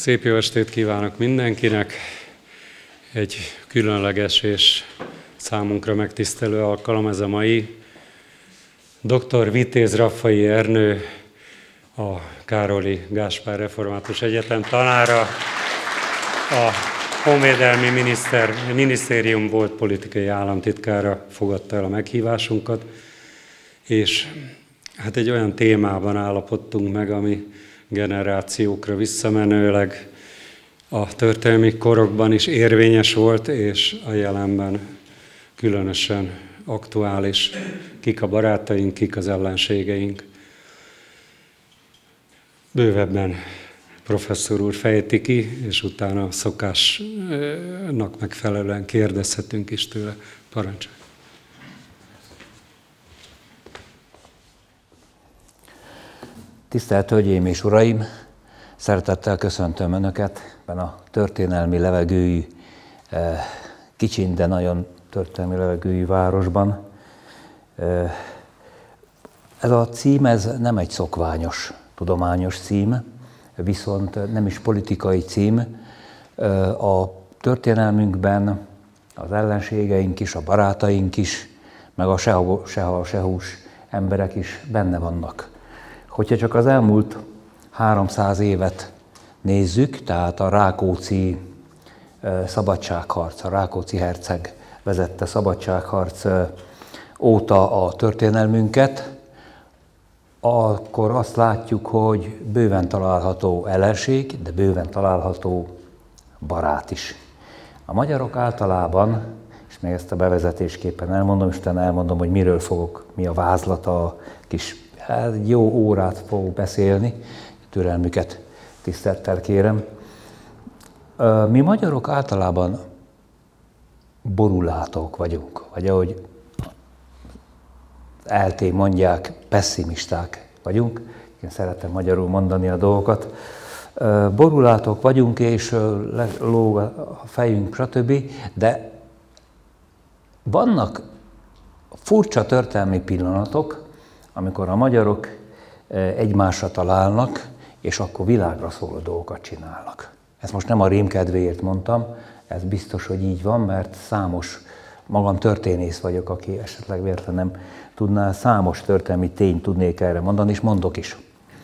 Szép jó estét kívánok mindenkinek! Egy különleges és számunkra megtisztelő alkalom ez a mai. Dr. Vitéz Raffai Ernő, a Károli Gáspár Református Egyetem tanára, a Honvédelmi Minisztérium volt politikai államtitkára fogadta el a meghívásunkat, és hát egy olyan témában állapodtunk meg, ami generációkra visszamenőleg a történelmi korokban is érvényes volt, és a jelenben különösen aktuális. Kik a barátaink, kik az ellenségeink. Bővebben professzor úr fejti ki, és utána a szokásnak megfelelően kérdezhetünk is tőle. Parancsolj! Tisztelt Hölgyeim és Uraim! Szeretettel köszöntöm Önöket ebben a történelmi levegőjű, kicsin, de nagyon történelmi levegőjű városban. Ez a cím nem egy szokványos, tudományos cím, viszont nem is politikai cím. A történelmünkben az ellenségeink is, a barátaink is, meg a sehús emberek is benne vannak. Hogyha csak az elmúlt 300 évet nézzük, tehát a Rákóczi szabadságharc, a Rákóczi herceg vezette szabadságharc óta a történelmünket, akkor azt látjuk, hogy bőven található ellenség, de bőven található barát is. A magyarok általában, és még ezt a bevezetésképpen elmondom, és utána elmondom, hogy miről fogok, mi a vázlata a kis jó órát fogok beszélni, türelmüket tisztelettel kérem. Mi magyarok általában borulátók vagyunk, vagy ahogy elté mondják, pessimisták vagyunk. Én szeretem magyarul mondani a dolgokat. Borulátók vagyunk, és lóg a fejünk, stb. De vannak furcsa történelmi pillanatok, amikor a magyarok egymásra találnak, és akkor világra szóló dolgokat csinálnak. Ezt most nem a rém kedvéért mondtam, ez biztos, hogy így van, mert magam történész vagyok, aki esetleg véletlenül nem tudná, számos történelmi tényt tudnék erre mondani, és mondok is.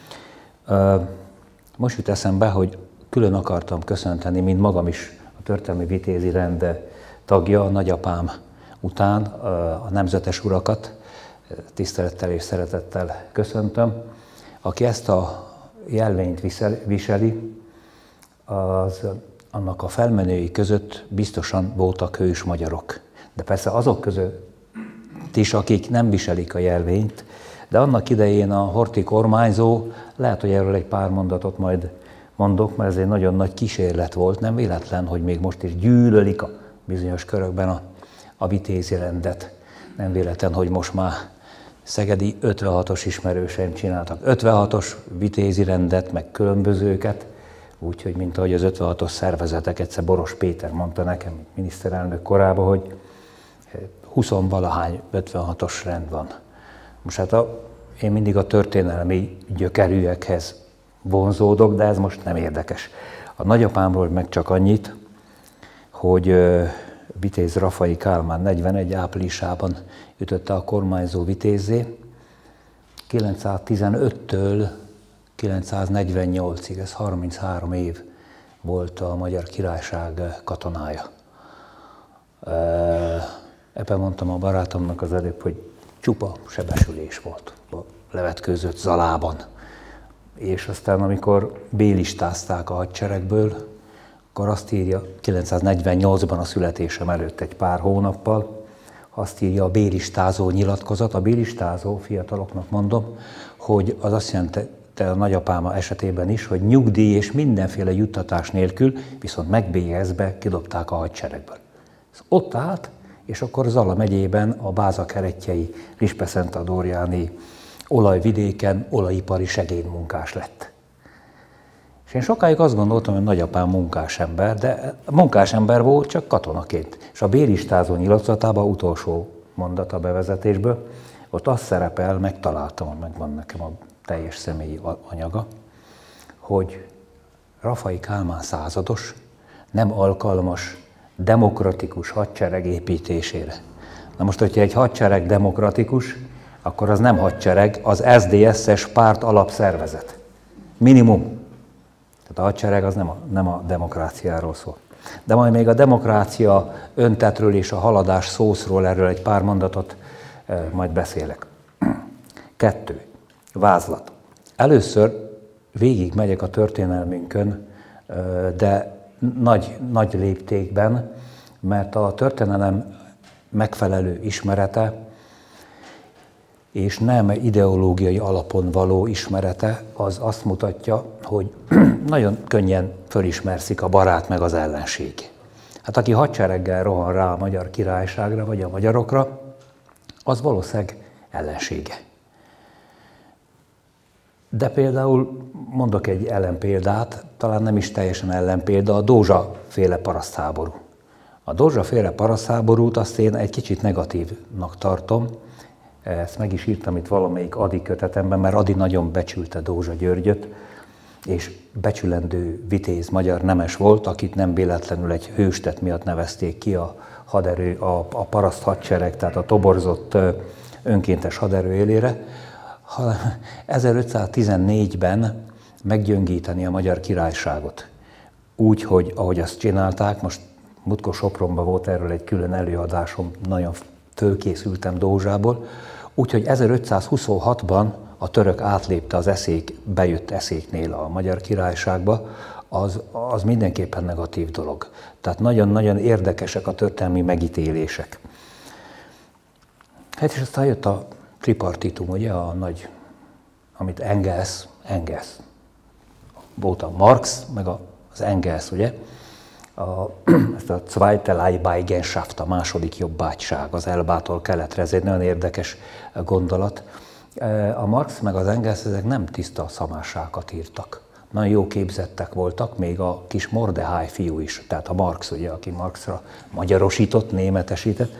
Most jut eszembe, hogy külön akartam köszönteni, mint magam is a történelmi vitézi rend tagja, a nagyapám után a nemzetes urakat, tisztelettel és szeretettel köszöntöm. Aki ezt a jelvényt viseli, annak a felmenői között biztosan voltak hős magyarok. De persze azok között is, akik nem viselik a jelvényt, de annak idején a horthy kormányzó, lehet, hogy erről egy pár mondatot majd mondok, mert ez egy nagyon nagy kísérlet volt, nem véletlen, hogy még most is gyűlölik a bizonyos körökben a vitézi rendet. Nem véletlen, hogy most már szegedi 56-os ismerőseim csináltak 56-os vitézi rendet, meg különbözőket, úgyhogy mint ahogy az 56-os szervezetek, egyszer Boros Péter mondta nekem, miniszterelnök korában, hogy 20-valahány 56-os rend van. Most hát én mindig a történelmi gyökerűekhez vonzódok, de ez most nem érdekes. A nagyapámról meg csak annyit, hogy Vitéz Raffai Kálmán 41 áprilisában ütötte a kormányzó vitézzé. 915-től 948-ig, ez 33 év volt a Magyar Királyság katonája. Ebben mondtam a barátomnak az előbb, hogy csupa sebesülés volt, levetkőzött Zalában. És aztán, amikor bélistázták a hadseregből, akkor azt írja, 948-ban a születésem előtt egy pár hónappal, azt írja a bélistázó nyilatkozat, a bélistázó, fiataloknak mondom, hogy az azt jelenti a nagyapám esetében is, hogy nyugdíj és mindenféle juttatás nélkül, viszont megbélyezve kidobták a hadseregből. Ez ott állt, és akkor Zala megyében a Báza-kerettyei Rispeszentadorjáni olajvidéken olajipari segédmunkás lett. És én sokáig azt gondoltam, hogy nagyapám munkásember, de munkásember volt csak katonaként. És a bélistázó nyilatkozatában utolsó mondat a bevezetésből, ott azt szerepel, megtaláltam, megvan nekem a teljes személyi anyaga, hogy Raffay Kálmán százados nem alkalmas demokratikus hadsereg építésére. Na most, hogyha egy hadsereg demokratikus, akkor az nem hadsereg, az SZDSZ-es párt alapszervezet. Minimum. Tehát a hadsereg az nem a demokráciáról szól. De majd még a demokrácia öntetről és a haladás szószról erről egy pár mondatot majd beszélek. 2. Vázlat. Először végig megyek a történelmünkön, de nagy léptékben, mert a történelem megfelelő ismerete és nem ideológiai alapon való ismerete az azt mutatja, hogy nagyon könnyen fölismerszik a barát meg az ellenség. Hát aki hadsereggel rohan rá a Magyar Királyságra vagy a magyarokra, az valószínűleg ellensége. De például mondok egy ellenpéldát, talán nem is teljesen ellenpélda, a Dózsa-féle parasztháború. A Dózsa-féle parasztháborút azt én egy kicsit negatívnak tartom. Ezt meg is írtam itt valamelyik Ady kötetemben, mert Ady nagyon becsülte Dózsa Györgyöt, és becsülendő vitéz magyar nemes volt, akit nem véletlenül egy hőstet miatt nevezték ki a haderő, a paraszt hadsereg, tehát a toborzott önkéntes haderő élére. 1514-ben meggyöngíteni a Magyar Királyságot. Úgy, hogy ahogy azt csinálták, most múltkor Sopronban volt erről egy külön előadásom, nagyon fölkészültem Dózsából, úgyhogy 1526-ban a török átlépte az bejött eszéknél a Magyar Királyságba, az mindenképpen negatív dolog. Tehát nagyon-nagyon érdekesek a történelmi megítélések. Hát és aztán jött a tripartitum, ugye, a nagy, amit Engels, volt a Marx, meg az Engels, ugye, ezt a Zweite Leibeigenschaft, a második jobbágyság, az Elbától keletre, ez egy nagyon érdekes gondolat. A Marx meg az Engels, ezek nem tiszta szamássákat írtak. Nagyon jó képzettek voltak, még a kis Mordechai fiú is, tehát a Marx, ugye, aki Marxra magyarosított, németesített.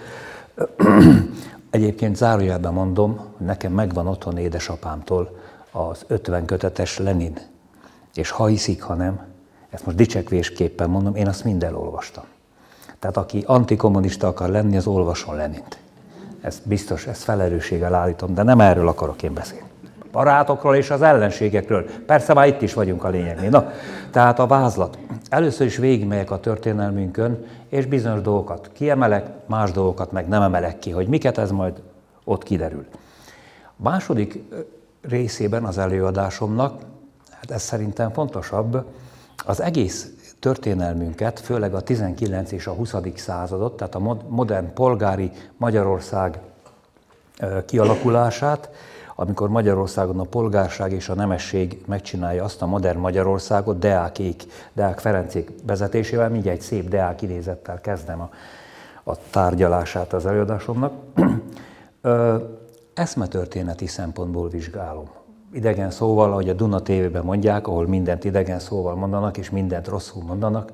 Egyébként zárójelben mondom, hogy nekem megvan otthon édesapámtól az 50 kötetes Lenin. És ha hiszik, ha nem, ezt most dicsekvésképpen mondom, én azt mind elolvastam. Tehát aki antikommunista akar lenni, az olvasson Lenint. Ez biztos, ezt felelősséggel állítom, de nem erről akarok én beszélni. Barátokról és az ellenségekről. Persze már itt is vagyunk a lényegnél. Na, tehát a vázlat. Először is végigmegyek a történelmünkön, és bizonyos dolgokat kiemelek, más dolgokat meg nem emelek ki, hogy miket, ez majd ott kiderül. A második részében az előadásomnak, hát ez szerintem fontosabb, az egész történelmünket, főleg a 19. és a 20. századot, tehát a modern polgári Magyarország kialakulását, amikor Magyarországon a polgárság és a nemesség megcsinálja azt a modern Magyarországot, Deák Ferencék vezetésével, mindjárt egy szép Deák idézettel kezdem a tárgyalását az előadásomnak. Eszmetörténeti szempontból vizsgálom. Idegen szóval, ahogy a Duna TV-ben mondják, ahol mindent idegen szóval mondanak, és mindent rosszul mondanak,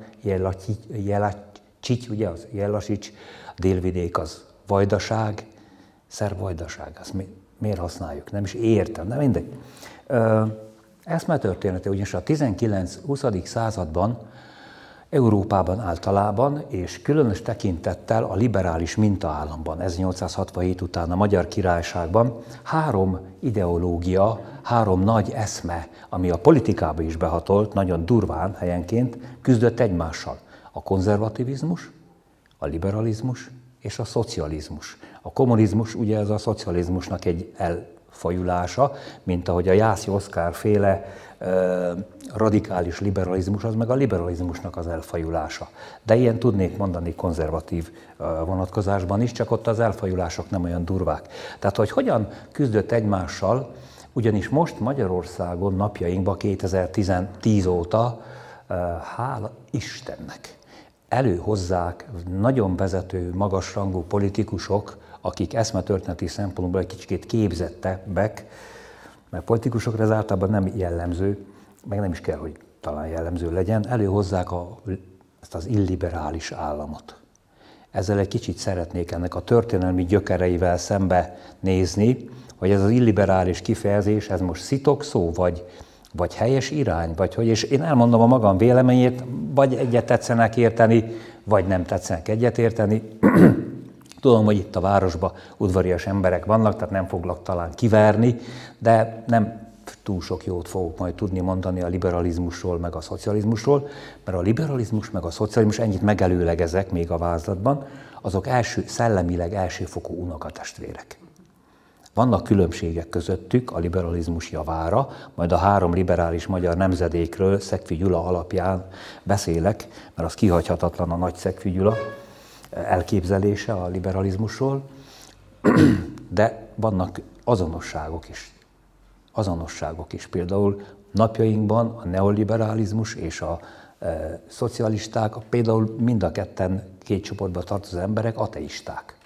Jelacsics, ugye az Jelasics, délvidék az vajdaság, szerb vajdaság, azt miért használjuk? Nem is értem, de mindegy. Eszmetörténete, ugyanis a 19-20. században Európában általában, és különös tekintettel a liberális mintaállamban, 1867 után a Magyar Királyságban 3 ideológia, 3 nagy eszme, ami a politikába is behatolt, nagyon durván helyenként, küzdött egymással. A konzervativizmus, a liberalizmus és a szocializmus. A kommunizmus ugye ez a szocializmusnak egy elfajulása, mint ahogy a Jászai Oszkár féle radikális liberalizmus, az meg a liberalizmusnak az elfajulása. De ilyen tudnék mondani konzervatív vonatkozásban is, csak ott az elfajulások nem olyan durvák. Tehát, hogy hogyan küzdött egymással, ugyanis most Magyarországon napjainkban 2010 óta, hála Istennek, előhozzák nagyon vezető, magasrangú politikusok, akik eszmetörténeti szempontból egy kicsit képzettebbek, mert politikusokra ez általában nem jellemző, meg nem is kell, hogy talán jellemző legyen, előhozzák ezt az illiberális államot. Ezzel egy kicsit szeretnék ennek a történelmi gyökereivel szembe nézni, hogy ez az illiberális kifejezés, ez most szitok szó, vagy helyes irány, vagy hogy, és én elmondom a magam véleményét, vagy egyet tetszenek érteni, vagy nem tetszenek egyet érteni. Tudom, hogy itt a városban udvarias emberek vannak, tehát nem foglak talán kiverni, de nem túl sok jót fogok majd tudni mondani a liberalizmusról, meg a szocializmusról, mert a liberalizmus, meg a szocializmus, ennyit megelőlegezek még a vázlatban, azok szellemileg elsőfokú unokatestvérek. Vannak különbségek közöttük a liberalizmus javára, majd a 3 liberális magyar nemzedékről Szegfy Gyula alapján beszélek, mert az kihagyhatatlan a nagy Szegfy Gyula elképzelése a liberalizmusról, de vannak azonosságok is. Például napjainkban a neoliberalizmus és a szocialisták, például mind a ketten két csoportba tartozó emberek ateisták.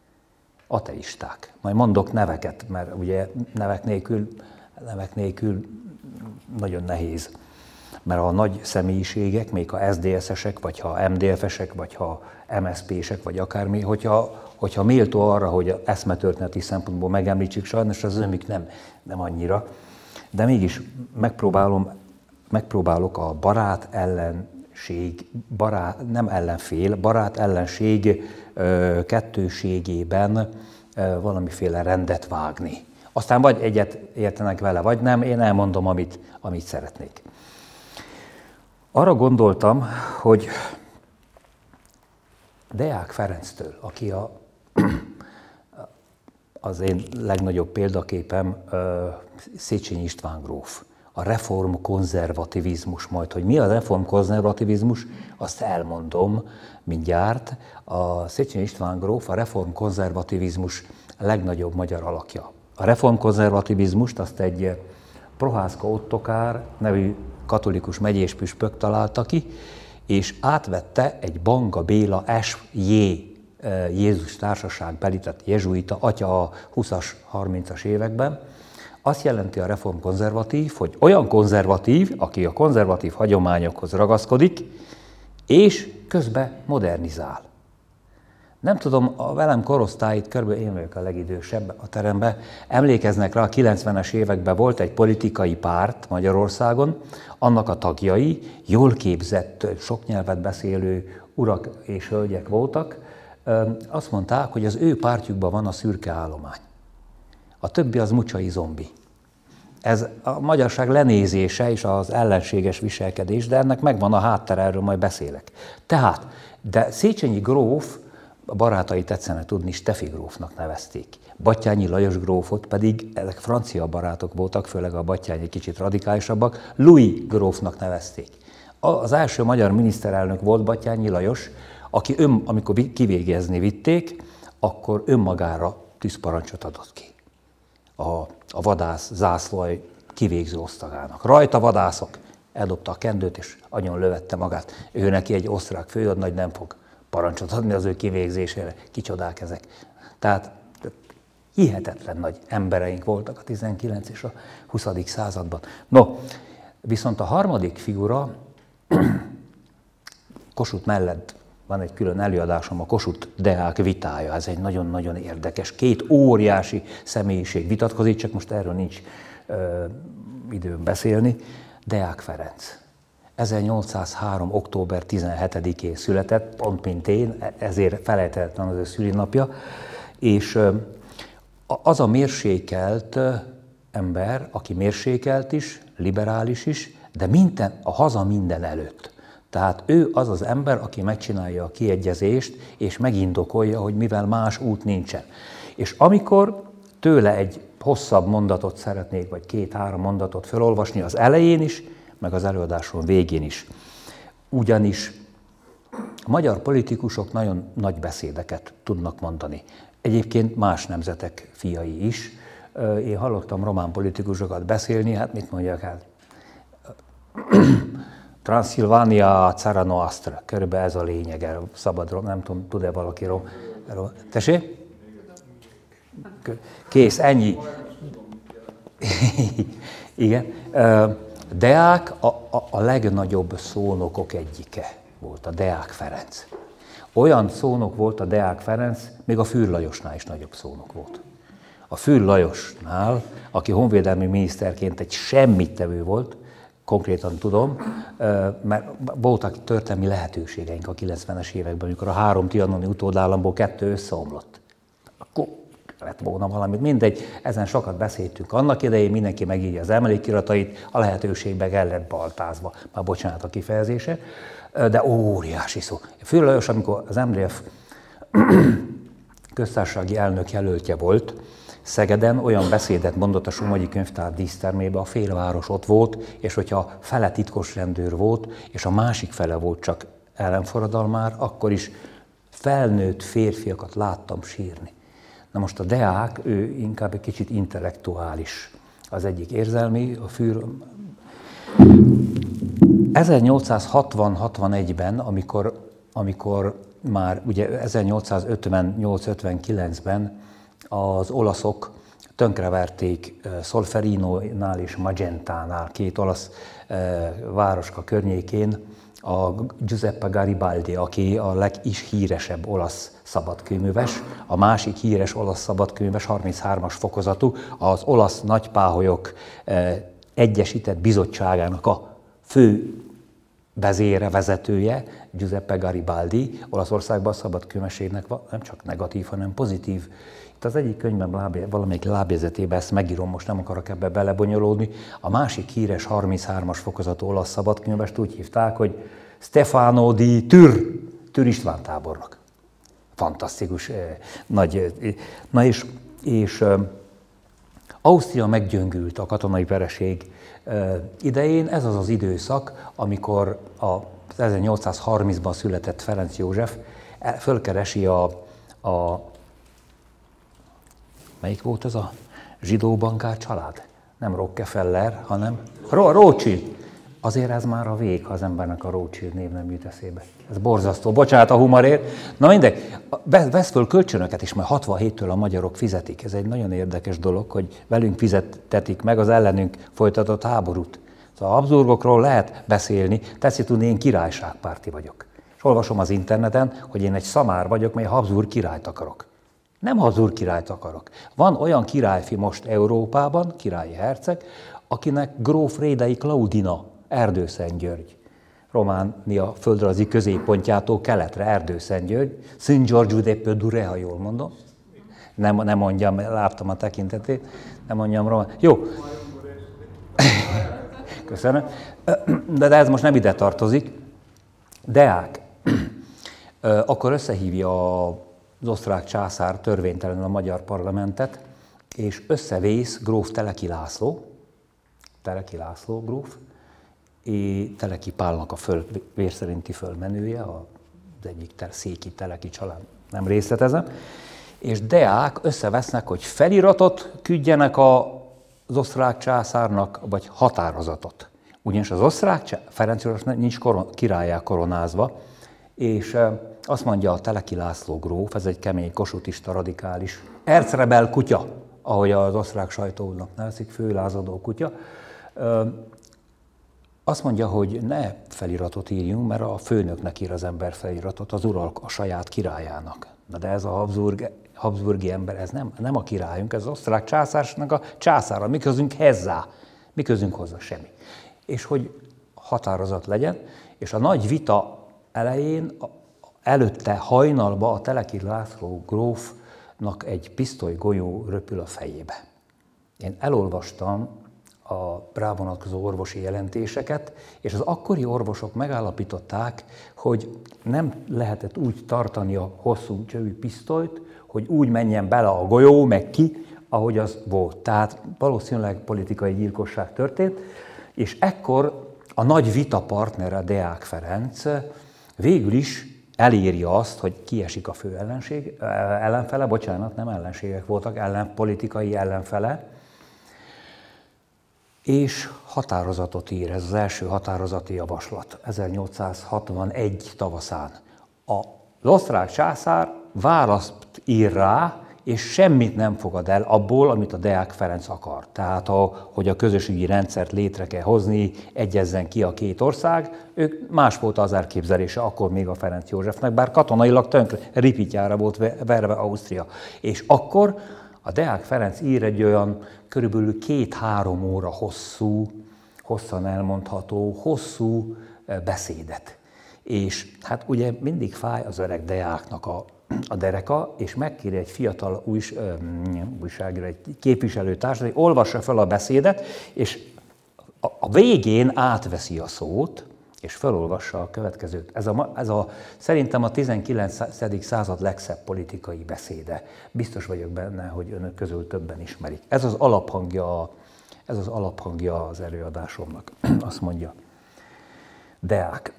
Majd mondok neveket, mert ugye nevek nélkül nagyon nehéz. Mert a nagy személyiségek, még ha SZDSZ-esek, vagy ha MDF-esek, vagy ha MSZP-sek, vagy akármi, hogyha méltó arra, hogy eszmetörténeti szempontból megemlítsük, sajnos az ömük nem annyira, de mégis megpróbálok a barát ellenség kettőségében valamiféle rendet vágni. Aztán vagy egyet értenek vele, vagy nem, én elmondom, amit szeretnék. Arra gondoltam, hogy Deák Ferenctől, aki az én legnagyobb példaképem, Széchenyi István gróf, a reformkonzervativizmus, majd hogy mi a reformkonzervativizmus, azt elmondom mindjárt. A Széchenyi István gróf a reformkonzervativizmus legnagyobb magyar alakja. A reformkonzervativizmust azt egy Prohászka Ottokár nevű katolikus megyéspüspök találta ki, és átvette egy Banga Béla S.J. Jézus Társaság belitett jezsuita atya a 20-as, 30-as években. Azt jelenti a reformkonzervatív, hogy olyan konzervatív, aki a konzervatív hagyományokhoz ragaszkodik, és közben modernizál. Nem tudom, a velem korosztályt, körülbelül én vagyok a legidősebb a teremben, emlékeznek rá, a 90-es években volt egy politikai párt Magyarországon, annak a tagjai jól képzett, sok nyelvet beszélő urak és hölgyek voltak, azt mondták, hogy az ő pártjukban van a szürke állomány. A többi az mucsai zombi. Ez a magyarság lenézése és az ellenséges viselkedés, de ennek megvan a háttere, erről majd beszélek. Tehát, de Széchenyi gróf, a barátai tetszene tudni, Steffi grófnak nevezték. Batthyány Lajos grófot pedig, ezek francia barátok voltak, főleg a Batthyány egy kicsit radikálisabbak, Louis grófnak nevezték. Az első magyar miniszterelnök volt Batthyány Lajos, aki amikor kivégezni vitték, akkor önmagára tűzparancsot adott ki a vadász zászlói kivégző osztagának. Rajta vadászok, eldobta a kendőt, és agyon lövette magát. Ő neki egy osztrák főhadnagy nem fog parancsot adni az ő kivégzésére. Kicsodák ezek. Tehát hihetetlen nagy embereink voltak a 19. és a 20. században. No, viszont a harmadik figura, Kossuth mellett van egy külön előadásom, a Kossuth-Deák vitája. Ez egy nagyon-nagyon érdekes. Két óriási személyiség vitatkozik, csak most erről nincs időm beszélni. Deák Ferenc. 1803. október 17-én született, pont mint én, ezért felejthetetlen az ő szülinapja, és az a mérsékelt ember, aki mérsékelt is, liberális is, de a haza minden előtt. Tehát ő az az ember, aki megcsinálja a kiegyezést, és megindokolja, hogy mivel más út nincsen. És amikor tőle egy hosszabb mondatot szeretnék, vagy 2-3 mondatot felolvasni az elején is, meg az előadáson végén is. Ugyanis a magyar politikusok nagyon nagy beszédeket tudnak mondani. Egyébként más nemzetek fiai is. Én hallottam román politikusokat beszélni, hát mit mondjak, hát Transzilvánia Cara Nostra, körülbelül ez a lényeg, szabad, nem tudom, tud-e valaki Tessék? Kész, ennyi. Igen. Deák a legnagyobb szónokok egyike volt, a Deák Ferenc. Olyan szónok volt a Deák Ferenc, még a Fürr Lajosnál is nagyobb szónok volt. A Fürr Lajosnál, aki honvédelmi miniszterként egy semmittevő volt, konkrétan tudom, mert voltak történelmi lehetőségeink a 90-es években, amikor a 3 trianoni utódállamból 2 összeomlott. Akkor lett volna valamit, mindegy, ezen sokat beszéltünk annak idején, mindenki megírja az emlékiratait, a lehetőségbe el lett baltázva, már bocsánat a kifejezése, de óriási szó. Főleg, amikor az MDF köztársasági elnök jelöltje volt, Szegeden olyan beszédet mondott a Somogyi Könyvtár dísztermébe, a félváros ott volt, és hogyha fele titkos rendőr volt, és a másik fele volt csak ellenforradalmár, akkor is felnőtt férfiakat láttam sírni. Na most a Deák, ő inkább egy kicsit intellektuális, az egyik érzelmi, a Fűr. 1860-61-ben, amikor már ugye 1858-59-ben az olaszok tönkreverték Solferinónál és Magentánál, 2 olasz városka környékén, a Giuseppe Garibaldi, aki a leghíresebb olasz szabadkőműves, a másik híres olasz szabadkőműves, 33-as fokozatú, az olasz nagypáholyok egyesített bizottságának a fő vezére, vezetője, Giuseppe Garibaldi. Olaszországban a szabadkőmességnek nem csak negatív, hanem pozitív. Itt az egyik könyvben valamelyik lábjegyzetében ezt megírom, most nem akarok ebbe belebonyolódni. A másik híres 33-as fokozatú olasz szabadkőművest úgy hívták, hogy Stefano di Tür István tábornok. Fantasztikus, nagy. Na és Ausztria meggyöngült a katonai vereség idején. Ez az az időszak, amikor a 1830-ban született Ferenc József fölkeresi melyik volt ez a zsidó bankár család? Nem Rockefeller, hanem Rothschild. Azért ez már a vég, ha az embernek a Rothschild név nem jut eszébe. Ez borzasztó. Bocsánat a humorért. Na mindegy, vesz föl kölcsönöket is, mert 67-től a magyarok fizetik. Ez egy nagyon érdekes dolog, hogy velünk fizettetik meg az ellenünk folytatott háborút. Szóval a Habsburgokról lehet beszélni, tetszik tudni, én királyságpárti vagyok. És olvasom az interneten, hogy én egy szamár vagyok, mely Habsburg királyt akarok. Nem Habsburg királyt akarok. Van olyan királyfi most Európában, királyi herceg, akinek gróf Rédei Klaudina, Erdőszentgyörgy. Románia földrajzi középpontjától keletre Erdőszentgyörgy, Saint George de Pedure, ha jól mondom. Nem mondjam, láttam a tekintetét, nem mondjam román. Jó. Köszönöm. De ez most nem ide tartozik. Deák akkor összehívja az osztrák császár törvénytelenül a magyar parlamentet, és összevész gróf Teleki László gróf, Teleki Pálnak a vér szerinti fölmenője, az egyik széki Teleki család, nem részletezem, és Deák összevesznek, hogy feliratot küldjenek az osztrák császárnak, vagy határozatot. Ugyanis az osztrák Ferenc József nincs királlyá koronázva, és azt mondja a Teleki László gróf, ez egy kemény kosutista, radikális, ercrebel kutya, ahogy az osztrák sajtónak nevezik, főlázadó kutya, azt mondja, hogy ne feliratot írjunk, mert a főnöknek ír az ember feliratot, az uralk a saját királyának. Na de ez a habsburgi ember, ez nem a királyunk, ez az osztrák császárnak a császára, mi közünk hozzá, mi közünk hozzá, semmi. És hogy határozat legyen, és a nagy vita elején, előtte hajnalba a Teleki László grófnak egy pisztolygolyó röpül a fejébe. Én elolvastam a rávonatkozó orvosi jelentéseket, és az akkori orvosok megállapították, hogy nem lehetett úgy tartani a hosszú csövű pisztolyt, hogy úgy menjen bele a golyó, meg ki, ahogy az volt. Tehát valószínűleg politikai gyilkosság történt, és ekkor a nagy vita partnere, Deák Ferenc végül is eléri azt, hogy kiesik a fő ellenfele, bocsánat, nem ellenségek voltak, politikai ellenfele, és határozatot ír, ez az első határozati javaslat, 1861 tavaszán. Az osztrák császár választ ír rá, és semmit nem fogad el abból, amit a Deák Ferenc akar. Tehát, hogy a közösségi rendszert létre kell hozni, egyezzen ki a két ország, ők más volt az elképzelése akkor még a Ferenc Józsefnek, bár katonailag tönkre ripityára volt verve Ausztria. És akkor a Deák Ferenc ír egy olyan körülbelül 2-3 óra hosszú, hosszan elmondható, hosszú beszédet. És hát ugye mindig fáj az öreg Deáknak a dereka, és megkéri egy fiatal újságíró, egy képviselőtársat, hogy olvassa fel a beszédet, és a végén átveszi a szót, és felolvassa a következőt. Ez szerintem a 19. század legszebb politikai beszéde. Biztos vagyok benne, hogy önök közül többen ismerik. Ez az alaphangja az előadásomnak. Azt mondja Deák.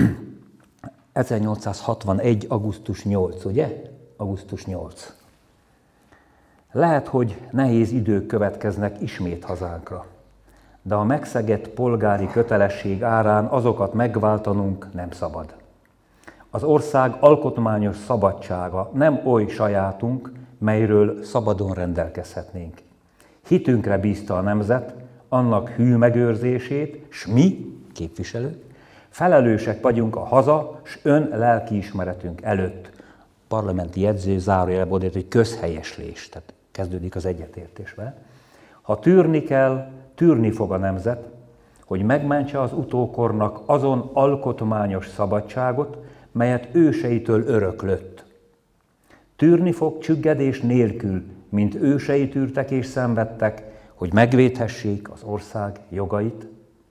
1861. augusztus 8, ugye? Augusztus 8. Lehet, hogy nehéz idők következnek ismét hazánkra, de a megszegett polgári kötelesség árán azokat megváltanunk nem szabad. Az ország alkotmányos szabadsága nem oly sajátunk, melyről szabadon rendelkezhetnénk. Hitünkre bízta a nemzet, annak hű megőrzését, s mi, képviselők, felelősek vagyunk a haza, s ön lelkiismeretünk előtt. Parlamenti jegyző zárójelben egy közhelyeslés, tehát kezdődik az egyetértésvel. Ha tűrni kell, tűrni fog a nemzet, hogy megmentse az utókornak azon alkotmányos szabadságot, melyet őseitől öröklött. Tűrni fog csüggedés nélkül, mint ősei tűrtek és szenvedtek, hogy megvédhessék az ország jogait.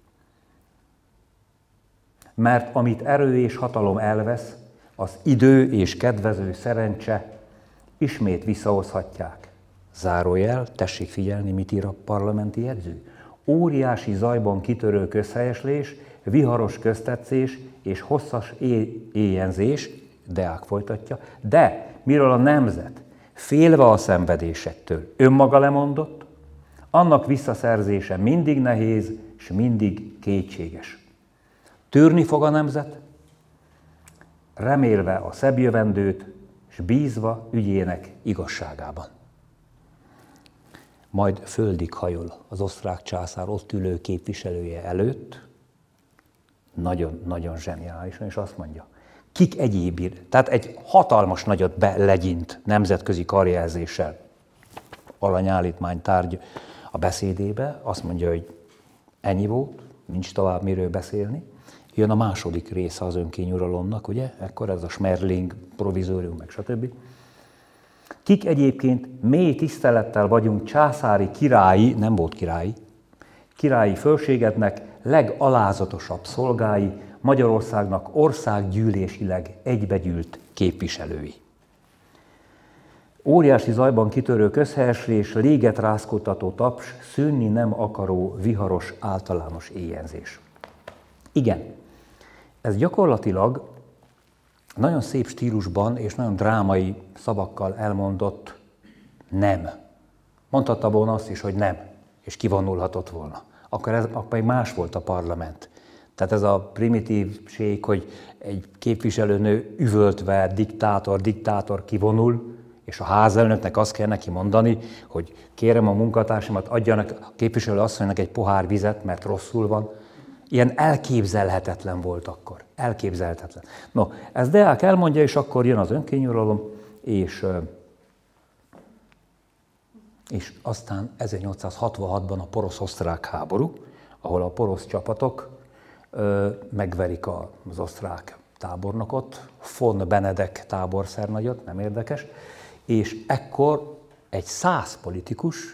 Mert amit erő és hatalom elvesz, az idő és kedvező szerencse ismét visszahozhatják. Zárójel, tessék figyelni, mit ír a parlamenti jegyző. Óriási zajban kitörő közhelyeslés, viharos köztetszés és hosszas éjjenzés, Deák folytatja, de miről a nemzet, félve a szenvedésektől önmaga lemondott, annak visszaszerzése mindig nehéz és mindig kétséges. Tűrni fog a nemzet, remélve a szebb jövendőt, és bízva ügyének igazságában. Majd földig hajol az osztrák császár ott ülő képviselője előtt, nagyon-nagyon zseniálisan, és azt mondja, kik egyéb, tehát egy hatalmas nagyot belegyint nemzetközi karjelzéssel alanyállítmány tárgy a beszédébe, azt mondja, hogy ennyi volt, nincs tovább miről beszélni. Jön a második része az önkényuralomnak, ugye? Ekkor ez a Schmerling, provizórium, meg stb. Kik egyébként mély tisztelettel vagyunk császári királyi, nem volt királyi fölségednek legalázatosabb szolgái, Magyarországnak országgyűlésileg egybegyűlt képviselői. Óriási zajban kitörő közhelyeslés, léget rázkódtató taps, szűnni nem akaró, viharos, általános éjjenzés. Igen, ez gyakorlatilag nagyon szép stílusban és nagyon drámai szavakkal elmondott nem. Mondhatta volna azt is, hogy nem, és kivonulhatott volna. Akkor még más volt a parlament. Tehát ez a primitívség, hogy egy képviselőnő üvöltve diktátor kivonul, és a házelnöknek azt kell neki mondani, hogy kérem a munkatársamat, adjanak a képviselő asszonynak egy pohár vizet, mert rosszul van. Ilyen elképzelhetetlen volt akkor. Elképzelhetetlen. No, ez Deák elmondja, és akkor jön az önkényuralom, és aztán 1866-ban a porosz-osztrák háború, ahol a porosz csapatok megverik az osztrák tábornokot, von Benedek táborszernagyot, nem érdekes, és ekkor egy 100 politikus,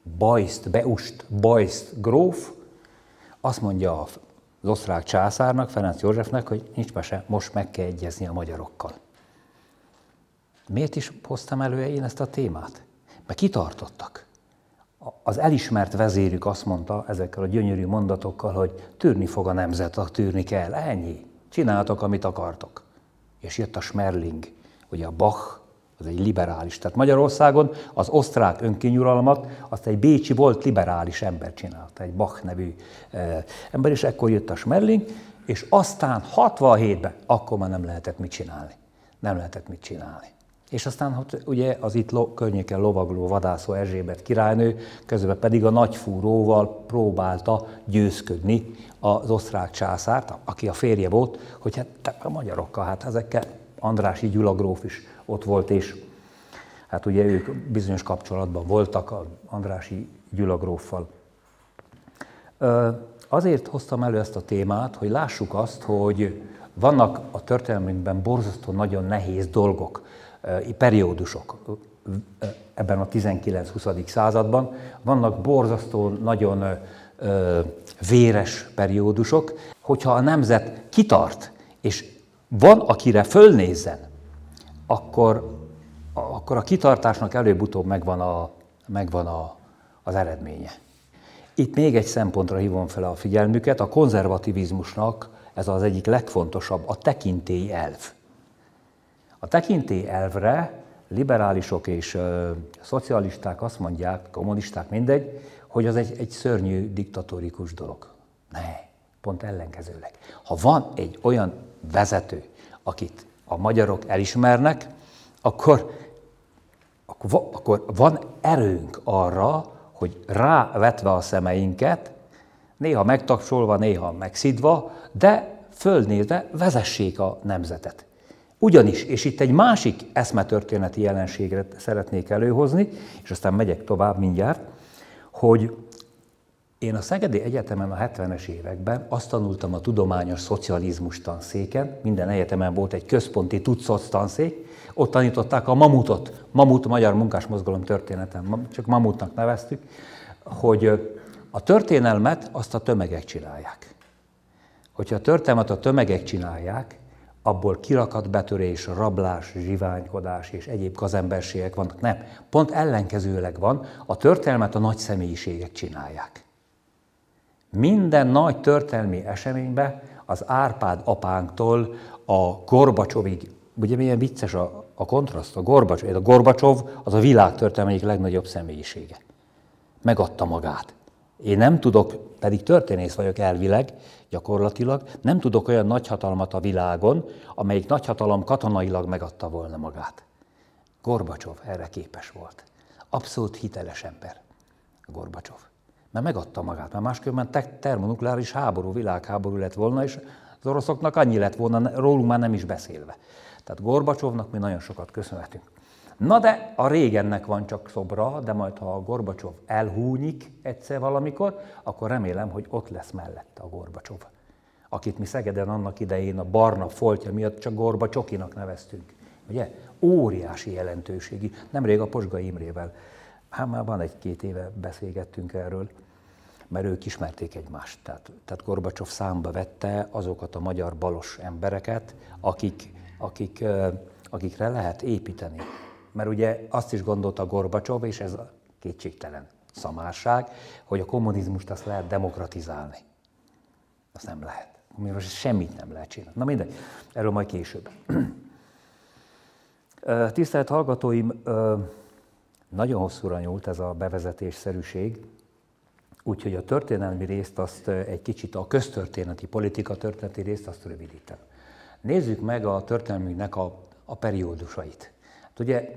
Beust gróf, azt mondja az osztrák császárnak, Ferenc Józsefnek, hogy nincs mese, most meg kell egyezni a magyarokkal. Miért is hoztam elő én ezt a témát? Mert kitartottak. Az elismert vezérük azt mondta ezekkel a gyönyörű mondatokkal, hogy tűrni fog a nemzet, tűrni kell, ennyi, csináltok, amit akartok. És jött a Schmerling, ugye a Bach, az egy liberális. Tehát Magyarországon az osztrák önkényuralmat azt egy bécsi volt liberális ember csinálta, egy Bach nevű ember, és ekkor jött a Schmerling, és aztán 67-ben akkor már nem lehetett mit csinálni. Nem lehetett mit csinálni. És aztán ugye az itt környéken lovagló vadászó Erzsébet királynő, közben pedig a nagyfúróval próbálta győzködni az osztrák császárt, aki a férje volt, hogy hát a magyarokkal, hát ezekkel Andrássy Gyula gróf is ott volt, és hát ugye ők bizonyos kapcsolatban voltak az Andrássy Gyula gróffal. azért hoztam elő ezt a témát, hogy lássuk azt, hogy vannak a történelmünkben borzasztó nagyon nehéz dolgok, periódusok ebben a 19-20. században. Vannak borzasztó nagyon véres periódusok. Hogyha a nemzet kitart, és van, akire fölnézzen, akkor a kitartásnak előbb-utóbb megvan az eredménye. Itt még egy szempontra hívom fel a figyelmüket, a konzervativizmusnak ez az egyik legfontosabb, a tekintélyelv. A tekintélyelvre liberálisok és szocialisták azt mondják, kommunisták mindegy, hogy az egy szörnyű diktatórikus dolog. Ne, pont ellenkezőleg. Ha van egy olyan vezető, akit a magyarok elismernek, akkor van erőnk arra, hogy rávetve a szemeinket, néha megtapsolva, néha megszidva, de fölnézve vezessék a nemzetet. Ugyanis, és itt egy másik eszmetörténeti jelenségre szeretnék előhozni, és aztán megyek tovább mindjárt, hogy én a Szegedi Egyetemen a 70-es években azt tanultam a tudományos szocializmus tanszéken, minden egyetemen volt egy központi tudszoc tanszék, ott tanították a mamutot, Mamut Magyar Munkásmozgalom történeten, csak Mamutnak neveztük, hogy a történelmet azt a tömegek csinálják. Hogyha a történelmet a tömegek csinálják, abból kirakatbetörés, rablás, zsiványkodás és egyéb gazemberségek vannak. Nem, pont ellenkezőleg van, a történelmet a nagy személyiségek csinálják. Minden nagy történelmi eseményben az Árpád apánktól a Gorbacsovig, ugye milyen vicces a kontraszt, a Gorbacsov az a világ történelmi egyik legnagyobb személyisége. Megadta magát. Én nem tudok, pedig történész vagyok elvileg, gyakorlatilag, nem tudok olyan nagyhatalmat a világon, amelyik nagyhatalom katonailag megadta volna magát. Gorbacsov erre képes volt. Abszolút hiteles ember, Gorbacsov. Mert megadta magát, mert máskülönben termonukleáris háború, világháború lett volna, és az oroszoknak annyi lett volna, rólunk már nem is beszélve. Tehát Gorbacsovnak mi nagyon sokat köszönhetünk. Na de a Reagannek van csak szobra, de majd ha a Gorbacsov elhúnyik egyszer valamikor, akkor remélem, hogy ott lesz mellette a Gorbacsov, akit mi Szegeden annak idején a barna foltja miatt csak Gorbacsokinak neveztünk. Ugye? Óriási jelentőségi. Nemrég a Posgai Imrével, hát már van egy-két éve beszélgettünk erről, mert ők ismerték egymást. Tehát Gorbacsov számba vette azokat a magyar balos embereket, akikre lehet építeni. Mert ugye azt is gondolta Gorbacsov, és ez a kétségtelen szamárság, hogy a kommunizmust azt lehet demokratizálni. Azt nem lehet. Most semmit nem lehet csinálni. Na mindegy, erről majd később. Tisztelt hallgatóim, nagyon hosszúra nyúlt ez a bevezetésszerűség, úgyhogy a történelmi részt azt egy kicsit, a köztörténeti, politika történeti részt azt rövidítem. Nézzük meg a történelmünknek a periódusait. Hát ugye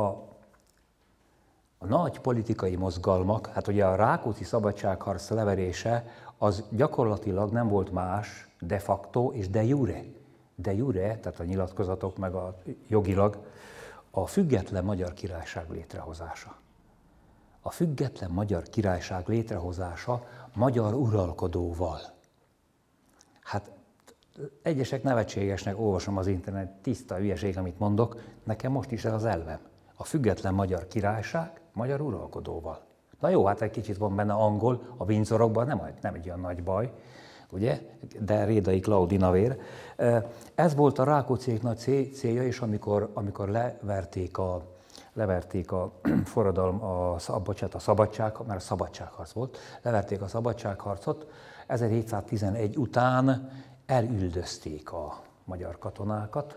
a nagy politikai mozgalmak, hát ugye a Rákóczi szabadságharc leverése az gyakorlatilag nem volt más de facto és de jure. De jure, tehát a nyilatkozatok meg a jogilag, a független Magyar Királyság létrehozása. A független Magyar Királyság létrehozása magyar uralkodóval. Hát egyesek nevetségesnek olvasom az internet, tiszta hülyeség, amit mondok, nekem most is ez az elvem. A független Magyar Királyság magyar uralkodóval. Na jó, hát egy kicsit van benne angol, a Windsorokban nem egy olyan nagy baj, ugye, de Rédai Klaudina vér. Ez volt a Rákócziék nagy célja, és amikor leverték a forradalom, mert a szabadságharc volt, leverték a szabadságharcot, 1711 után elüldözték a magyar katonákat.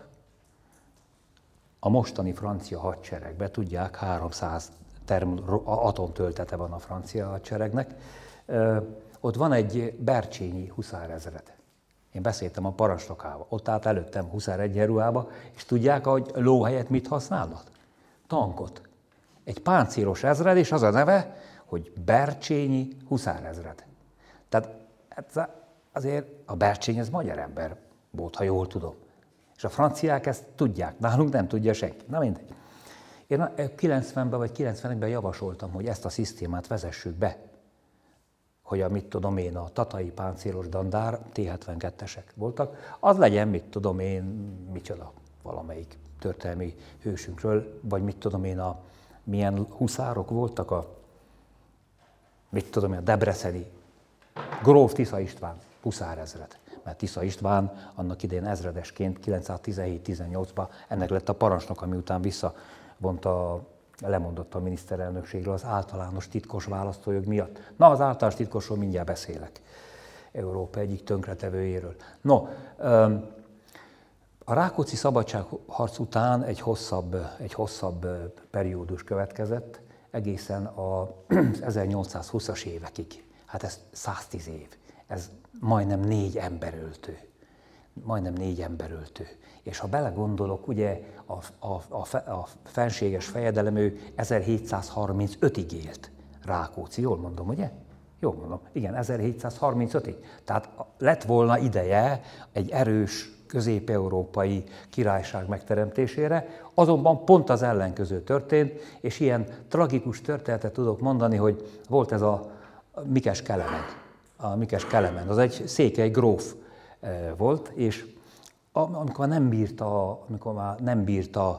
A mostani francia hadseregben, tudják, 300 atomtöltete van a francia hadseregnek. Ott van egy bercsényi huszárezred. Én beszéltem a parancsnokával. Ott állt előttem huszár-egyenruhába, és tudják, hogy ló helyett mit használnak? Tankot. Egy páncélos ezred, és az a neve, hogy bercsényi huszárezred. Tehát azért a Bercsény ez magyar ember volt, ha jól tudom. És a franciák ezt tudják, nálunk nem tudja senki. Na mindegy. Én 90-ben vagy 91-ben javasoltam, hogy ezt a szisztémát vezessük be. hogy a mit tudom én, a tatai páncélos dandár T-72-esek voltak, az legyen, mit tudom én, micsoda, valamelyik történelmi hősünkről, vagy mit tudom én, milyen huszárok voltak mit tudom én, a debreceni gróf Tisza István huszárezred. Mert Tisza István annak idején ezredesként 917-18-ban ennek lett a parancsnok, miután lemondott a miniszterelnökségről az általános titkos választójog miatt. Na, az általános titkosról mindjárt beszélek. Európa egyik tönkretevőjéről. No, a Rákóczi szabadságharc után egy hosszabb periódus következett, egészen az 1820-as évekig. Hát ez 110 év. Ez majdnem 4 emberöltő. És ha belegondolok, ugye a fenséges fejedelem ő 1735-ig élt. Rákóczi, jól mondom, ugye? Jól mondom, igen, 1735-ig. Tehát lett volna ideje egy erős közép-európai királyság megteremtésére, azonban pont az ellenkező történt, és ilyen tragikus történetet tudok mondani, hogy volt ez a Mikes Kelemen, az egy székely gróf volt, és amikor már nem bírta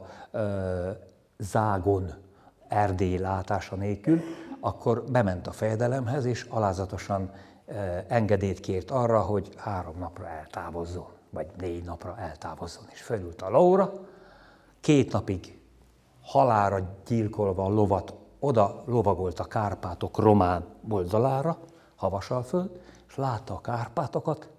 zágon Erdély látása nélkül, akkor bement a fejedelemhez, és alázatosan engedélyt kért arra, hogy 3 napra eltávozzon, vagy 4 napra eltávozzon. És fölült a lóra, 2 napig halálra gyilkolva a lovat, oda lovagolt a Kárpátok román oldalára, Havasalföld, és látta a Kárpátokat,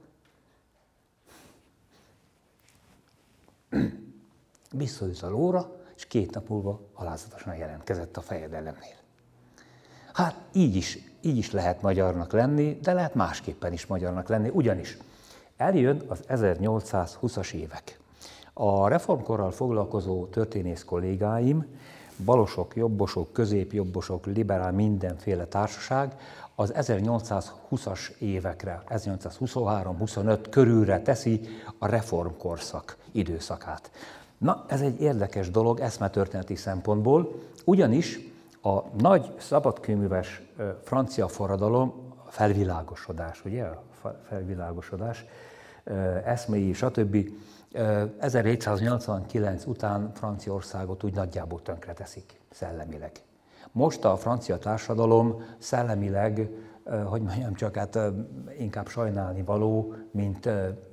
visszaült a lóra, és 2 nap múlva alázatosan jelentkezett a fejedelemnél. Hát így is lehet magyarnak lenni, de lehet másképpen is magyarnak lenni, ugyanis eljön az 1820-as évek. A reformkorral foglalkozó történész kollégáim, balosok, jobbosok, középjobbosok, liberál, mindenféle társaság az 1820-as évekre, 1823-25 körülre teszi a reformkorszak időszakát. Na, ez egy érdekes dolog eszmetörténeti szempontból, ugyanis a nagy szabadkőműves francia forradalom, a felvilágosodás, ugye, a felvilágosodás, eszméi, stb. 1789 után Franciaországot úgy nagyjából tönkreteszik szellemileg. Most a francia társadalom szellemileg, hogy mondjam csak, hát inkább sajnálni való, mint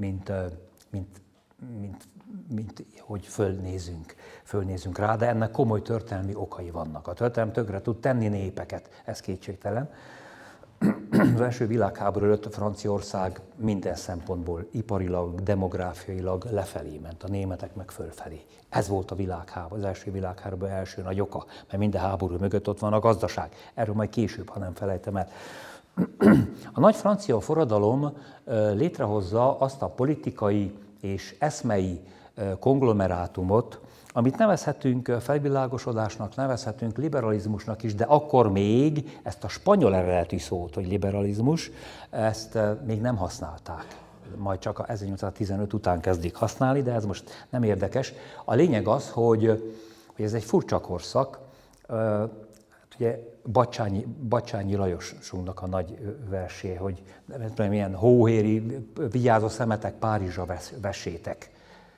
hogy fölnézünk rá, de ennek komoly történelmi okai vannak. A történelem tönkre tud tenni népeket, ez kétségtelen. Az első világháború előtt Franciaország minden szempontból iparilag, demográfiailag lefelé ment, a németek meg fölfelé. Ez volt az első világháború első nagy oka, mert minden háború mögött ott van a gazdaság. Erről majd később, ha nem felejtem el. A nagy francia forradalom létrehozza azt a politikai és eszmei konglomerátumot, amit nevezhetünk felvilágosodásnak, nevezhetünk liberalizmusnak is, de akkor még ezt a spanyol eredetű szót, hogy liberalizmus, ezt még nem használták. Majd csak 1815 után kezdik használni, de ez most nem érdekes. A lényeg az, hogy ez egy furcsa korszak. Ugye Bacsányi Lajosunknak a nagy versé, hogy milyen hóhéri, vigyázó szemetek, Párizsra vessétek.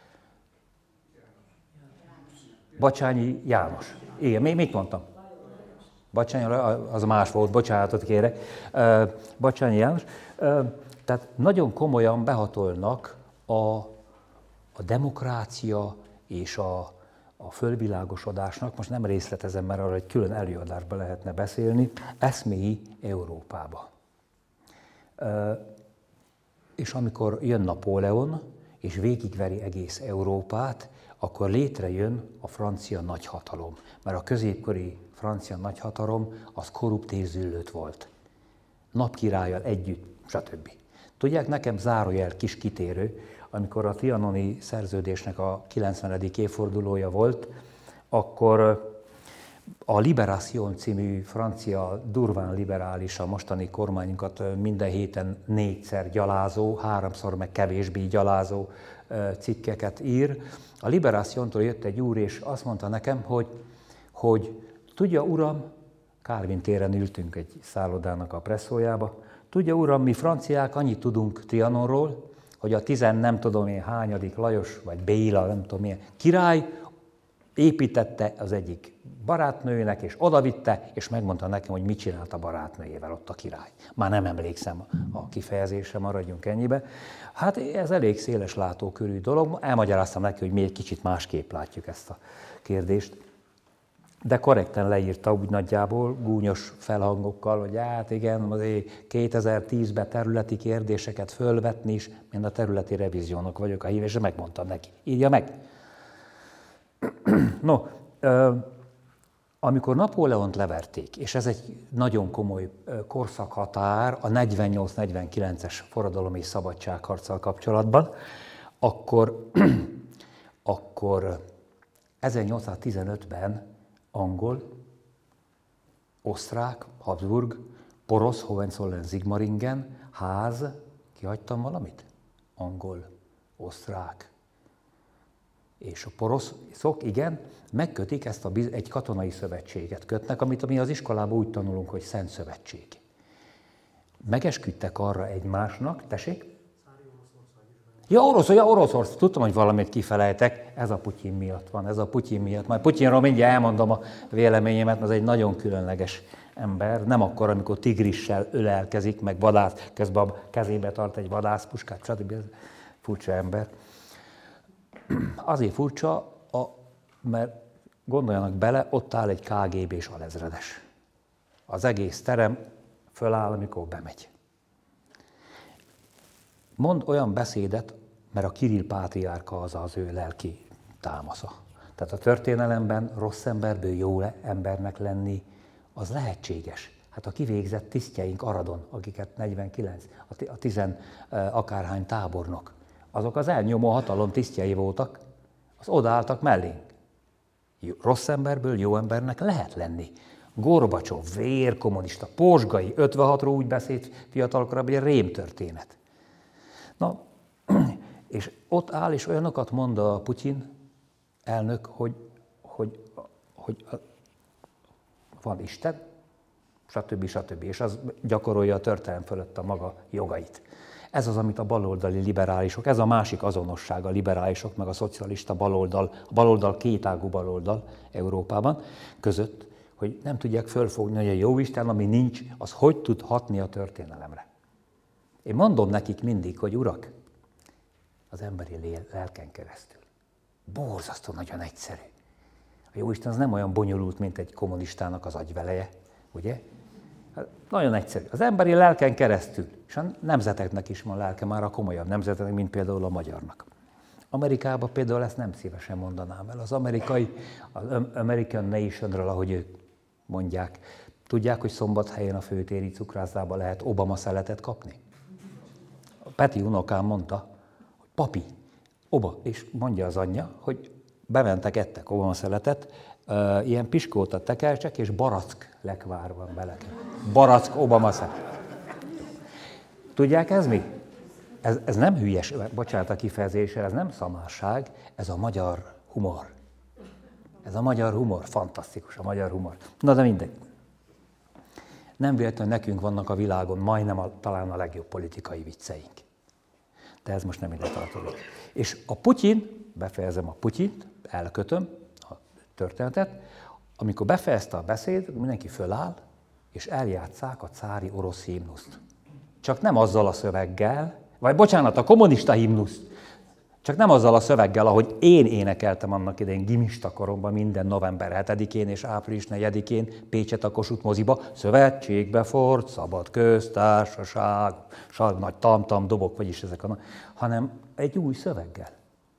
Bacsányi János. Igen, mit mondtam? Bacsányi, az más volt, bocsánatot kérek. Bacsányi János. Tehát nagyon komolyan behatolnak a demokrácia és a fölvilágosodásnak, most nem részletezem, mert arra egy külön előadásban lehetne beszélni, eszméi Európába. És amikor jön Napóleon, és végigveri egész Európát, akkor létrejön a francia nagyhatalom. Mert a középkori francia nagyhatalom az korrupt és züllött volt. Napkirállyal együtt, stb. Tudják, nekem zárójel kis kitérő, amikor a trianoni szerződésnek a 90. évfordulója volt, akkor a Libération című francia, durván liberális, a mostani kormányunkat minden héten 4-szer gyalázó, 3-szor meg kevésbé gyalázó cikkeket ír. A Libérationtól jött egy úr, és azt mondta nekem, hogy tudja, uram, Kálvin téren ültünk egy szállodának a presszójába, Tudja, uram, mi franciák annyit tudunk Trianonról, hogy a nem tudom én hányadik Lajos, vagy Béla, nem tudom milyen király építette az egyik barátnőjének, és odavitte, és megmondta nekem, hogy mit csinált a barátnőjével ott a király. Már nem emlékszem a kifejezésre, maradjunk ennyibe. Hát ez elég széles látókörű dolog. Elmagyaráztam neki, hogy mi egy kicsit másképp látjuk ezt a kérdést. De korrekten leírta úgy nagyjából, gúnyos felhangokkal, hogy hát igen, azért 2010-ben területi kérdéseket fölvetni is, én a területi revíziónak vagyok a hív, és megmondtam neki, írja meg. No, amikor Napóleont leverték, és ez egy nagyon komoly korszakhatár a 48-49-es forradalom és szabadságharccal kapcsolatban, akkor 1815-ben angol, osztrák, Habsburg, porosz, Hohenzollern-Sigmaringen, ház, kihagytam valamit? Angol, osztrák, és a poroszok, igen, megkötik ezt egy katonai szövetséget kötnek, amit mi az iskolában úgy tanulunk, hogy Szent Szövetség. Megesküdtek arra egymásnak, tessék? Ja, Oroszország, tudtam, hogy valamit kifelejtek, ez a Putyin miatt van, ez a Putyin miatt. Majd Putyinról mindjárt elmondom a véleményemet, mert ez egy nagyon különleges ember, nem akkor, amikor tigrissel ölelkezik, meg vadász, közben a kezébe tart egy vadászpuskát, stb. Furcsa ember. Azért furcsa, mert gondoljanak bele, ott áll egy KGB-s alezredes. Az egész terem föláll, amikor bemegy. Mond olyan beszédet, mert a Kirill pátriárka az ő lelki támasza. Tehát a történelemben rossz emberből jó embernek lenni, az lehetséges. Hát a kivégzett tisztjeink Aradon, akiket 49, a 10 akárhány tábornok, azok az elnyomó hatalom tisztjei voltak, az odaálltak mellénk. Rossz emberből jó embernek lehet lenni. Gorbacsov, vérkommunista, Porsgai, 56-ról úgy beszélt fiatalkorában, hogy rémtörténet. Na, és ott áll, és olyanokat mond a Putyin elnök, hogy van Isten, stb. És az gyakorolja a történelem fölött a maga jogait. Ez az, amit a baloldali liberálisok, ez a másik azonosság a liberálisok, meg a szocialista baloldal, a baloldal kétágú baloldal Európában között, hogy nem tudják fölfogni, hogy a jóisten, ami nincs, az hogy tud hatni a történelemre. Én mondom nekik mindig, hogy urak, az emberi lelken keresztül. Borzasztó nagyon egyszerű. A jóisten az nem olyan bonyolult, mint egy kommunistának az agyveleje, ugye? Nagyon egyszerű. Az emberi lelken keresztül, és a nemzeteknek is van lelke, már a komolyabb nemzeteknek, mint például a magyarnak. Amerikában például ezt nem szívesen mondanám el. Az American Nationről, ahogy ők mondják, tudják, hogy Szombathelyen a főtéri cukrászdában lehet Obama szeletet kapni? A Peti unokám mondta, hogy papi, és mondja az anyja, hogy bementek, ettek Obama szeletet, ilyen piskóta tekercsek és barack lekvár van bele. Barack Obama szelet. Tudják, ez mi? Ez nem hülyes, bocsánat a kifejezésre, ez nem szamárság, ez a magyar humor. Ez a magyar humor, fantasztikus a magyar humor. Na de mindegy. Nem véletlenül nekünk vannak a világon majdnem talán a legjobb politikai vicceink. De ez most nem ide tartozik. És a Putyin, befejezem a Putyint, elkötöm a történetet, amikor befejezte a beszéd, mindenki föláll, és eljátsszák a cári orosz himnuszt. Csak nem azzal a szöveggel, vagy bocsánat, a kommunista himnuszt, csak nem azzal a szöveggel, ahogy én énekeltem annak idején gimista koromban minden november 7-én és április 4-én Pécset a Kossuth moziba, szövetségbe fort, szabad köztársaság, nagy tam-tam dobok, vagyis ezek hanem egy új szöveggel.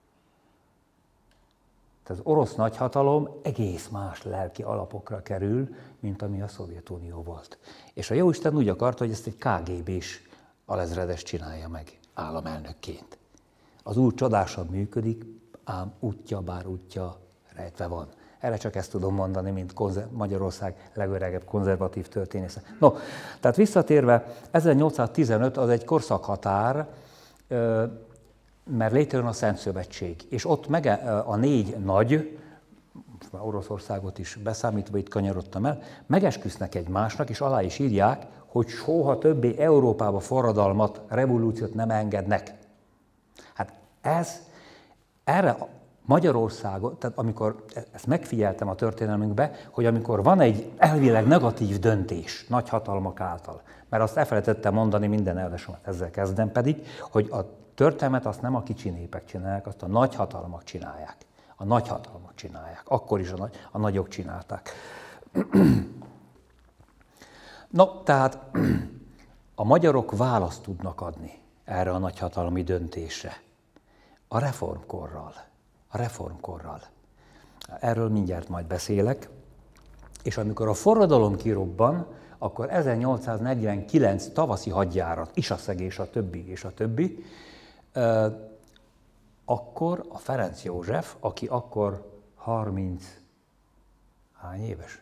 Tehát az orosz nagyhatalom egész más lelki alapokra kerül, mint ami a Szovjetunió volt. És a jóisten úgy akarta, hogy ezt egy KGB-s alezredes csinálja meg államelnökként. Az Úr csodásan működik, ám útja bár útja rejtve van. Erre csak ezt tudom mondani, mint Magyarország legöregebb konzervatív történésze. No, tehát visszatérve, 1815 az egy korszakhatár, mert létrejön a Szent Szövetség. És ott a 4 nagy, most már Oroszországot is beszámítva itt kanyarodtam el, megesküsznek egymásnak, és alá is írják, hogy soha többé Európába forradalmat, revolúciót nem engednek. Hát erre Magyarországon, tehát amikor ezt megfigyeltem a történelmünkben, hogy amikor van egy elvileg negatív döntés nagyhatalmak által, mert azt elfelejtettem mondani minden elvesomat, ezzel kezdem pedig, hogy a történelmet azt nem a kicsi népek csinálják, azt a nagyhatalmak csinálják. A nagyhatalmak csinálják. Akkor is a nagyok csinálták. No, tehát a magyarok választ tudnak adni erre a nagyhatalmi döntésre. A reformkorral. Erről mindjárt majd beszélek. És amikor a forradalom kirobban, akkor 1849 tavaszi hadjárat, Isaszeg és a többi, akkor a Ferenc József, aki akkor 30... hány éves?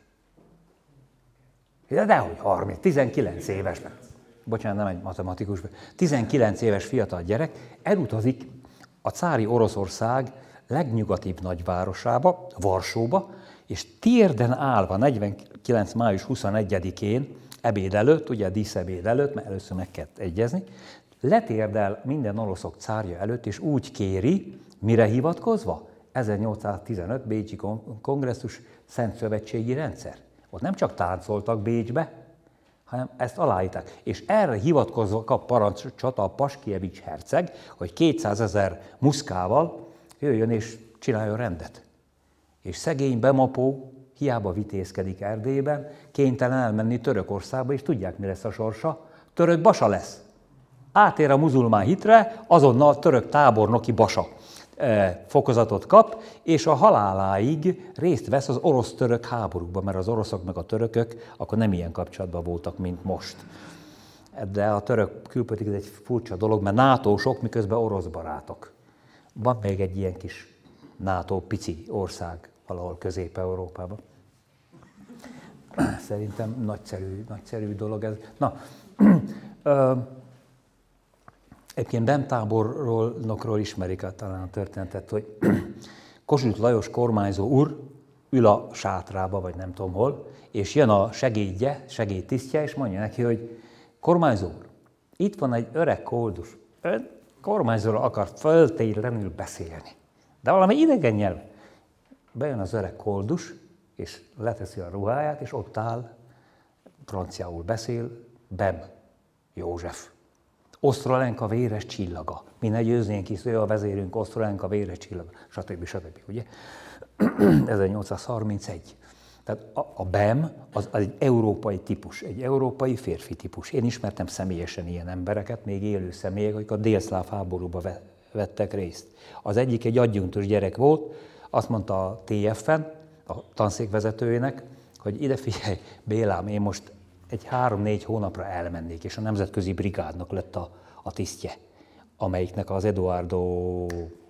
Dehogy 30, 19 éves. Bocsánat, nem egy matematikus. 19 éves fiatal gyerek elutazik a cári Oroszország legnyugatibb nagyvárosába, Varsóba, és térden állva 49. május 21-én, ebéd előtt, ugye a díszebéd előtt, mert először meg kell egyezni, letérdel minden oroszok cárja előtt, és úgy kéri, mire hivatkozva? 1815 Bécsi kongresszus Szent Szövetségi Rendszer. Ott nem csak táncoltak Bécsbe, hanem ezt aláírták. És erre hivatkozva kap parancsot a Paskievics herceg, hogy 200 000 muszkával jöjjön és csináljon rendet. És szegény bemapó hiába vitézkedik Erdélyben, kénytelen elmenni Törökországba, és tudják, mi lesz a sorsa? Török basa lesz. Átér a muzulmán hitre, azonnal török tábornoki basa fokozatot kap, és a haláláig részt vesz az orosz-török háborúkban, mert az oroszok meg a törökök akkor nem ilyen kapcsolatban voltak, mint most. De a török külpolitika egy furcsa dolog, mert NATO-sok, miközben orosz barátok. Van még egy ilyen kis NATO pici ország valahol Közép-Európában. Szerintem nagyszerű dolog ez. Na, egyébként bemtábornokról ismerik talán a történetet, hogy Kossuth Lajos kormányzó úr ül a sátrába, vagy nem tudom hol, és jön a segédtisztje, és mondja neki, hogy kormányzó úr, itt van egy öreg koldus, ön kormányzóra akar föltétlenül beszélni, de valami idegen nyelv. Bejön az öreg koldus, és leteszi a ruháját, és ott áll, franciául beszél, Bem József. Osztrolenka véres csillaga. Mi ne győznénk is, ő a vezérünk, Osztrolenka véres csillaga, stb. Ugye? 1831. Tehát a BEM az egy európai típus, egy európai férfi típus. Én ismertem személyesen ilyen embereket, még élő személyek, akik a délszláv háborúba vettek részt. Az egyik egy adjunktus gyerek volt, azt mondta a TF-en, a tanszékvezetőjének, hogy ide figyelj, Bélám, én most egy 3-4 hónapra elmennék, és a nemzetközi brigádnak lett a tisztje, amelyiknek az Eduardo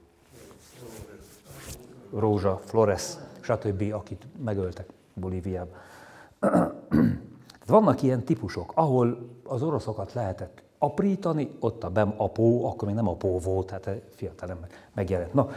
Rózsa, Flores, stb., akit megöltek Bolíviában. Vannak ilyen típusok, ahol az oroszokat lehetett aprítani, ott a BEM apó, akkor még nem apó volt, hát fiatal ember megjelent. Na,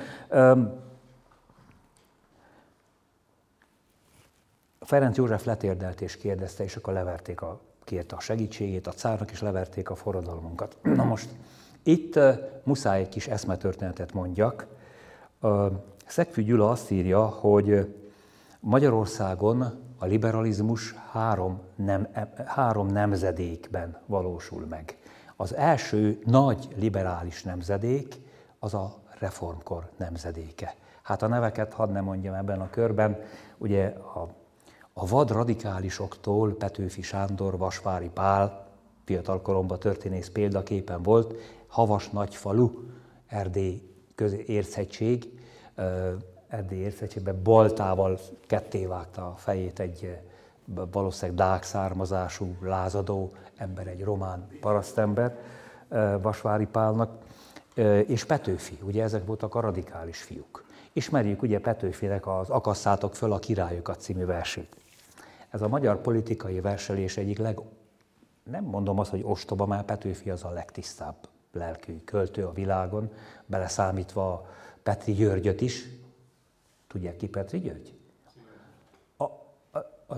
Ferenc József letérdelt és kérdezte, és akkor kérte a segítségét, a cárnak is leverték a forradalmunkat. Na most, itt muszáj egy kis eszmetörténetet mondjak. Szegfű Gyula azt írja, hogy Magyarországon a liberalizmus három nemzedékben valósul meg. Az első nagy liberális nemzedék az a reformkor nemzedéke. Hát a neveket hadd ne mondjam ebben a körben, ugye a vad radikálisoktól Petőfi Sándor, Vasvári Pál, fiatalkoromban történész példaképen volt, Havas nagyfalu, Erdély érchegység, Erdély érchegységben baltával kettévágta a fejét egy valószínűleg dák származású, lázadó ember, egy román parasztember, Vasvári Pálnak, és Petőfi, ugye ezek voltak a radikális fiúk. Ismerjük ugye Petőfinek az Akasszátok föl a királyokat című versét. Ez a magyar politikai verselés egyik nem mondom azt, hogy ostoba, már Petőfi az a legtisztább lelkű költő a világon, beleszámítva Petri Györgyöt is. Tudják ki Petri György?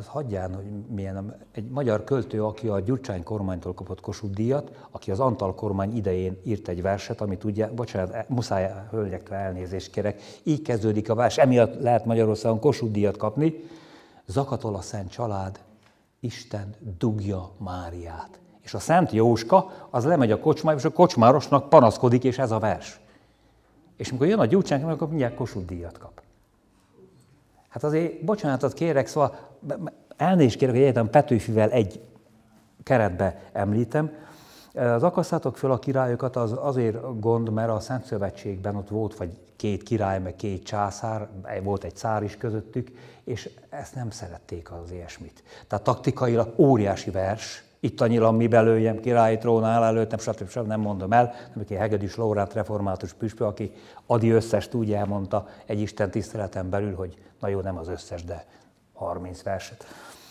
az hagyján, hogy milyen egy magyar költő, aki a Gyurcsány kormánytól kapott Kossuth-díjat, aki az Antall kormány idején írt egy verset, amit ugye, bocsánat, muszáj hölgyektől elnézést kérek, így kezdődik a vers, emiatt lehet Magyarországon Kossuth-díjat kapni. Zakatol a szent család, Isten dugja Máriát. És a Szent Jóska, az lemegy a kocsmába, és a kocsmárosnak panaszkodik, és ez a vers. És amikor jön a Gyurcsány, akkor mindjárt Kossuth-díjat kap. Hát azért, bocsánatot kérek, szóval elnézést kérek, hogy egyetem Petőfivel egy keretbe említem. Az akasszátok föl a királyokat az azért gond, mert a Szent Szövetségben ott volt vagy 2 király, meg 2 császár, volt egy cár is közöttük, és ezt nem szerették az ilyesmit. Tehát taktikailag óriási vers, itt annyira mi belőjem királyi trónál előttem, stb. Nem mondom el, nem aki Hegedűs Lóránt református püspök, aki Adi összest úgy elmondta egy Isten tiszteleten belül, hogy na jó, nem az összes, de 30 verset.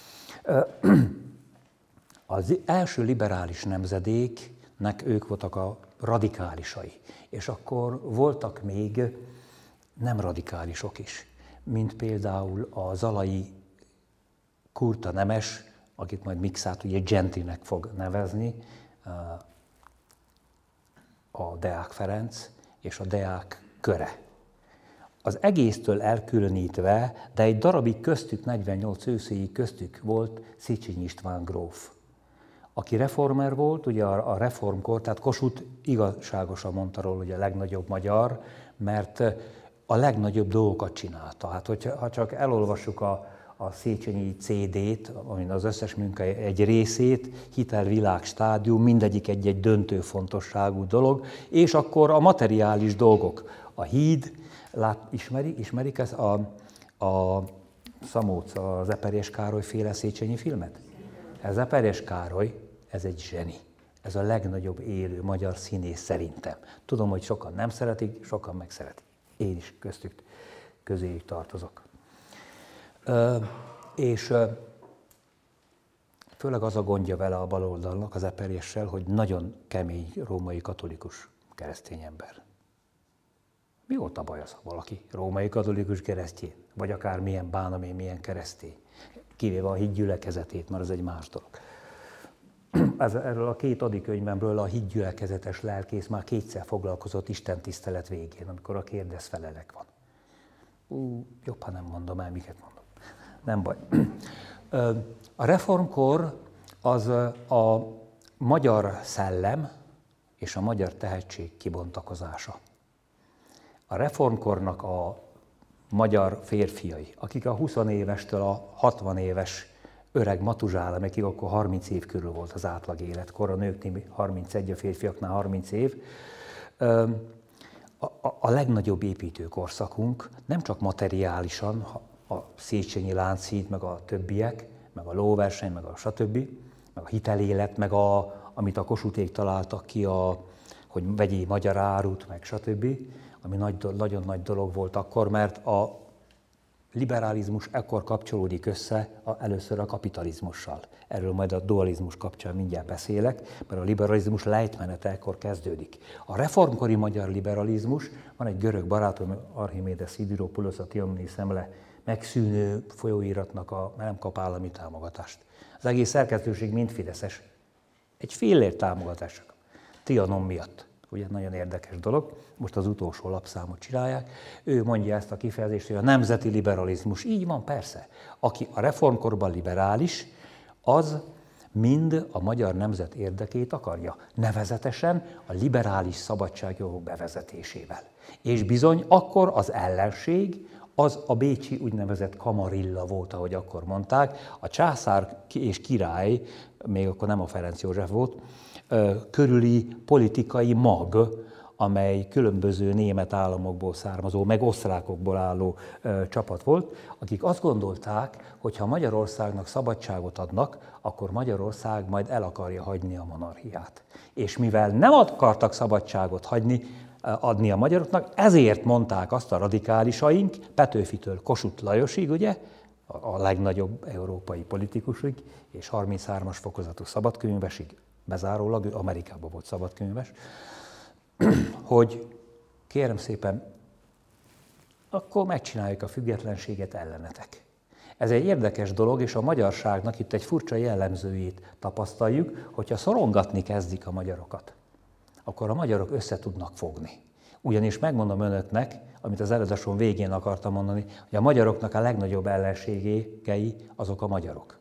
Az első liberális nemzedéknek ők voltak a radikálisai, és akkor voltak még nem radikálisok is, mint például a zalai kurta nemes, akit majd Mikszát ugye Gentinek fog nevezni, a Deák Ferenc és a Deák köre. Az egésztől elkülönítve, de egy darabig köztük, 48 őszéig köztük volt Széchenyi István gróf, aki reformer volt, ugye a reformkor, tehát Kossuth igazságosan mondta róla, hogy a legnagyobb magyar, mert a legnagyobb dolgokat csinálta. Hát, ha csak elolvassuk a Széchenyi CD-t, amin az összes munka egy részét, hitelvilág stádium, mindegyik egy döntő fontosságú dolog, és akkor a materiális dolgok. A híd, ismerik ezt a Szamóc, az Eperjes Károly féle Széchenyi filmet? Ez Eperjes Károly, ez egy zseni. Ez a legnagyobb élő magyar színész szerintem. Tudom, hogy sokan nem szeretik, sokan megszeretik. Én is közéjük tartozok. És főleg az a gondja vele a baloldalnak, az Eperjessel, hogy nagyon kemény római katolikus keresztény ember. Mi volt a baj az, ha valaki római katolikus keresztény, vagy akár milyen bánamé, milyen keresztény, kivéve a híd gyülekezetét, mert ez egy más dolog. Erről a 2 Adi könyvemről a hídgyülekezetes lelkész már 2-szer foglalkozott istentisztelet végén, amikor a kérdez-felelek van. Jobb, ha nem mondom el, miket mondom. Nem baj. A reformkor az a magyar szellem és a magyar tehetség kibontakozása. A reformkornak a magyar férfiai, akik a 20 évestől a 60 éves öreg matuzsálemekig, akkor 30 év körül volt az átlag életkor, a nőknél 31, a férfiaknál 30 év. A legnagyobb építőkorszakunk nem csak materiálisan, a Széchenyi Lánchíd, meg a többiek, meg a lóverseny, meg a stb., meg a hitelélet, meg amit a Kossuthték találtak ki, hogy vegyél magyar árut, meg stb., ami nagyon nagy dolog volt akkor, mert a liberalizmus ekkor kapcsolódik össze először a kapitalizmussal. Erről majd a dualizmus kapcsán mindjárt beszélek, mert a liberalizmus lejtmenete ekkor kezdődik. A reformkori magyar liberalizmus, van egy görög barátom, Archimédes Szidiropoulos, a Tiomni Szemle megszűnő folyóiratnak nem kap állami támogatást. Az egész szerkesztőség mind fideszes. Egy fillér támogatásra. Trianon miatt. Ugye nagyon érdekes dolog, most az utolsó lapszámot csinálják. Ő mondja ezt a kifejezést, hogy a nemzeti liberalizmus. Így van, persze. Aki a reformkorban liberális, az mind a magyar nemzet érdekét akarja. Nevezetesen a liberális szabadságjogok bevezetésével. És bizony akkor az ellenség, az a bécsi úgynevezett kamarilla volt, ahogy akkor mondták. A császár és király, még akkor nem a Ferenc József volt, körüli politikai mag, amely különböző német államokból származó, meg osztrákokból álló csapat volt, akik azt gondolták, hogy ha Magyarországnak szabadságot adnak, akkor Magyarország majd el akarja hagyni a monarchiát. És mivel nem akartak szabadságot adni a magyaroknak, ezért mondták azt a radikálisaink, Petőfitől Kossuth Lajosig, ugye, a legnagyobb európai politikusig, és 33-as fokozatú szabadkönyvesig, bezárólag, ő Amerikában volt szabadkönyves, hogy kérem szépen, akkor megcsináljuk a függetlenséget ellenetek. Ez egy érdekes dolog, és a magyarságnak itt egy furcsa jellemzőjét tapasztaljuk, hogyha szorongatni kezdik a magyarokat, akkor a magyarok össze tudnak fogni. Ugyanis megmondom önöknek, amit az előadásom végén akartam mondani, hogy a magyaroknak a legnagyobb ellenségei azok a magyarok.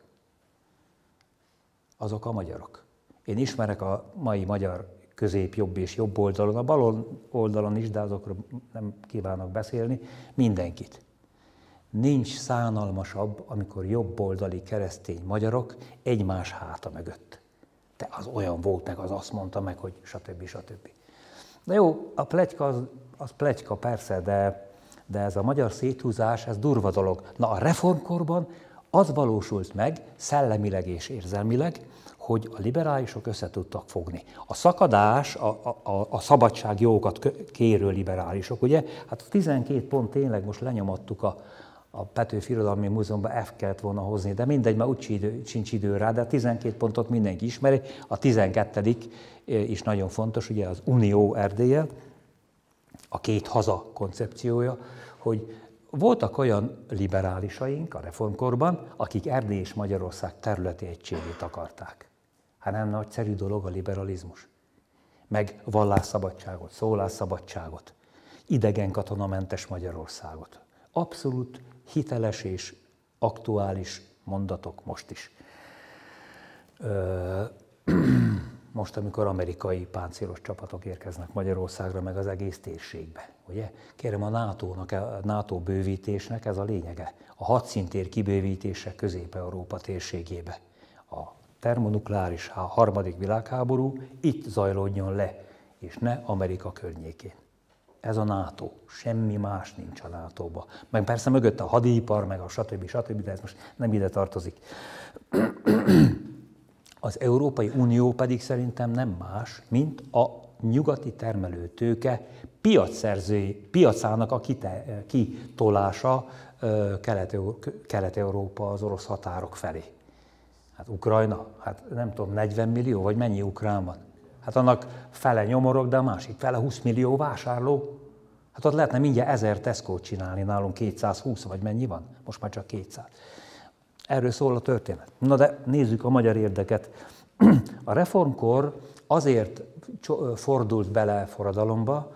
Azok a magyarok. Én ismerek a mai magyar közép, jobb és jobb oldalon, a bal oldalon is, de azokról nem kívánok beszélni, mindenkit. Nincs szánalmasabb, amikor jobboldali keresztény magyarok egymás háta mögött. Te az olyan volt, meg az azt mondta meg, hogy stb. Stb. Na jó, a pletyka az pletyka persze, de ez a magyar széthúzás, ez durva dolog. Na a reformkorban az valósult meg szellemileg és érzelmileg, hogy a liberálisok össze tudtak fogni. A szakadás, a szabadságjogokat kérő liberálisok, ugye? Hát a 12 pont tényleg most lenyomattuk a Petőfi Irodalmi Múzeumban, F kellett volna hozni, de mindegy, már úgy sincs idő rá, de a 12 pontot mindenki ismeri. A 12. is nagyon fontos, ugye az Unió Erdéllyel, a két haza koncepciója, hogy voltak olyan liberálisaink a reformkorban, akik Erdély és Magyarország területi egységét akarták. Hát nem nagyszerű dolog a liberalizmus. Meg vallásszabadságot, szólásszabadságot, idegen katonamentes Magyarországot. Abszolút hiteles és aktuális mondatok most is. Most, amikor amerikai páncélos csapatok érkeznek Magyarországra, meg az egész térségbe, ugye? Kérem, a NATO bővítésnek ez a lényege. A hadszintér kibővítése Közép-Európa térségébe. A termonukleáris harmadik világháború itt zajlódjon le, és ne Amerika környékén. Ez a NATO. Semmi más nincs a NATO-ba. Meg persze mögött a hadipar, meg a stb., de ez most nem ide tartozik. Az Európai Unió pedig szerintem nem más, mint a nyugati termelőtőke piacának a kitolása Kelet-Európa az orosz határok felé. Hát Ukrajna, hát nem tudom, 40 millió, vagy mennyi ukrán van? Hát annak fele nyomorok, de a másik fele 20 millió vásárló. Hát ott lehetne mindjárt 1000 Tesco-t csinálni, nálunk 220, vagy mennyi van? Most már csak 200. Erről szól a történet. Na de nézzük a magyar érdeket. A reformkor azért fordult bele forradalomba,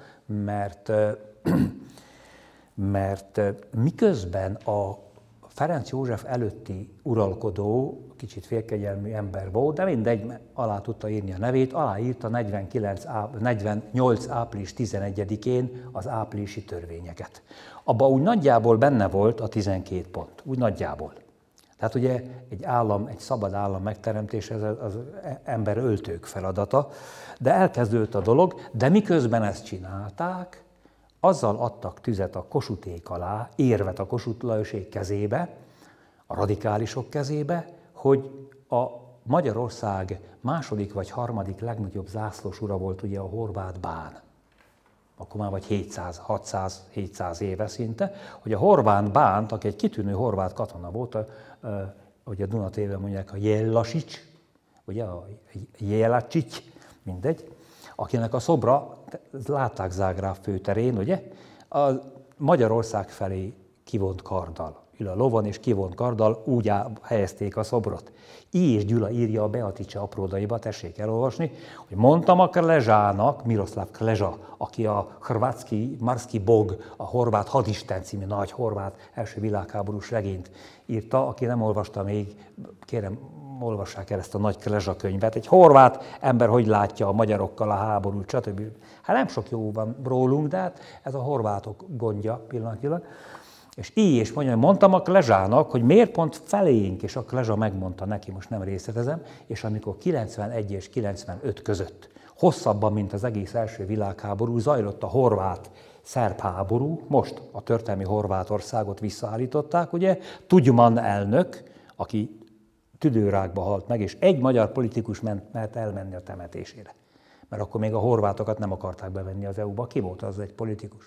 mert miközben a Ferenc József előtti uralkodó, kicsit félkegyelmű ember volt, de mindegy, alá tudta írni a nevét, aláírta 48. április 11-én az áprilisi törvényeket. Abba úgy nagyjából benne volt a 12 pont, úgy nagyjából. Tehát ugye egy szabad állam megteremtése az ember öltők feladata, de elkezdődött a dolog, de miközben ezt csinálták, azzal adtak tüzet a Kossuthék alá, érvet a Kossuth Lajosék kezébe, a radikálisok kezébe, hogy a Magyarország második vagy harmadik legnagyobb zászlós ura volt ugye a horvát bán. Akkor már vagy 600-700 éve szinte, hogy a horvát bánt, aki egy kitűnő horvát katona volt, hogy a Duna TV-ben mondják, a Jellasics, ugye a Jelacsics, mindegy, akinek a szobra, látták Zágráb főterén, ugye, a Magyarország felé kivont karddal, ül a lovon és kivont karddal, úgy helyezték a szobrot. I. és Gyula írja a Beatice apródaiba, tessék elolvasni, hogy mondtam a Klezsának, Miroslav Klezsa, aki a hrvatski, marski bog, a horvát hadisten című nagy horvát első világháborús regényt írta, aki nem olvasta még, kérem, olvassák el ezt a nagy Klezsa könyvet. Egy horvát ember hogy látja a magyarokkal a háborút, stb. Hát nem sok jó van rólunk, de hát ez a horvátok gondja pillanatilag. És így is mondtam a Klezsának, hogy miért pont felénk, és a Klezsa megmondta neki, most nem részletezem, és amikor 91 és 95 között hosszabban, mint az egész első világháború, zajlott a horvát-szerb háború, most a történelmi Horvátországot visszaállították, ugye, Tudjman elnök, aki tüdőrákba halt meg, és egy magyar politikus mert elmenni a temetésére. Mert akkor még a horvátokat nem akarták bevenni az EU-ba. Ki volt az egy politikus?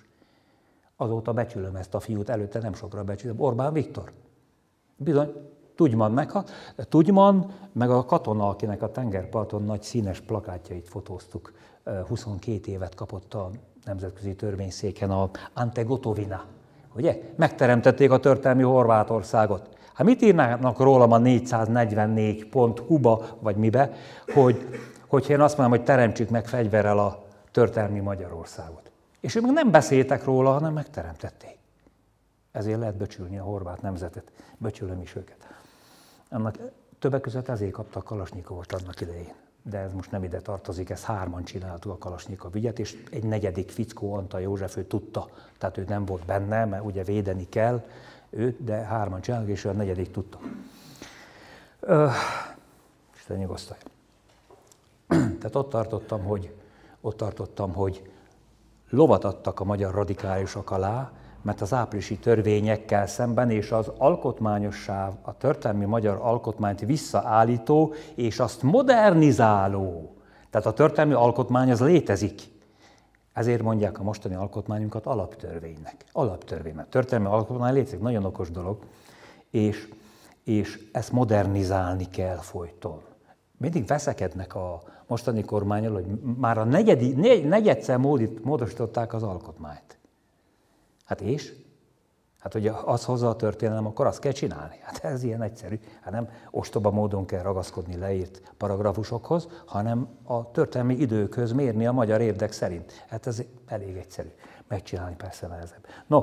Azóta becsülöm ezt a fiút, előtte nem sokra becsülöm. Orbán Viktor. Bizony, Tudjman meghalt. Tudjman, meg a katona, akinek a tengerparton nagy színes plakátjait fotóztuk, 22 évet kapott a Nemzetközi Törvényszéken, a Ante Gotovina. Ugye? Megteremtették a történelmi Horvátországot. Hát mit írnának rólam a 444.hu-ba, vagy mibe, hogy én azt mondom, hogy teremtsük meg fegyverrel a történelmi Magyarországot. És ők meg nem beszéltek róla, hanem megteremtették. Ezért lehet becsülni a horvát nemzetet. Becsülöm is őket. Annak többek között ezért kaptak Kalasnyikovot annak idején. De ez most nem ide tartozik, ezt 3-an csináltuk a Kalasnyikov ügyet, és egy 4. fickó, Antal József, ő tudta. Tehát ő nem volt benne, mert ugye védeni kell őt, de 3-an csináltuk, és ő a 4. tudta. Isten nyugosztalja. Tehát ott tartottam, hogy lovat adtak a magyar radikálisok alá, mert az áprilisi törvényekkel szemben és az a történelmi magyar alkotmányt visszaállító és azt modernizáló. Tehát a történelmi alkotmány az létezik. Ezért mondják a mostani alkotmányunkat alaptörvénynek. Alaptörvénynek. Történelmi alkotmány létezik, nagyon okos dolog, és ezt modernizálni kell folyton. Mindig veszekednek a mostani kormánnyal, hogy már a negyedszer módosították az alkotmányt. Hát és? Hát, hogy az hozza a történelem, akkor azt kell csinálni. Hát ez ilyen egyszerű. Hát nem ostoba módon kell ragaszkodni leírt paragrafusokhoz, hanem a történelmi időkhöz mérni a magyar érdek szerint. Hát ez elég egyszerű. Megcsinálni persze nehezebb. No,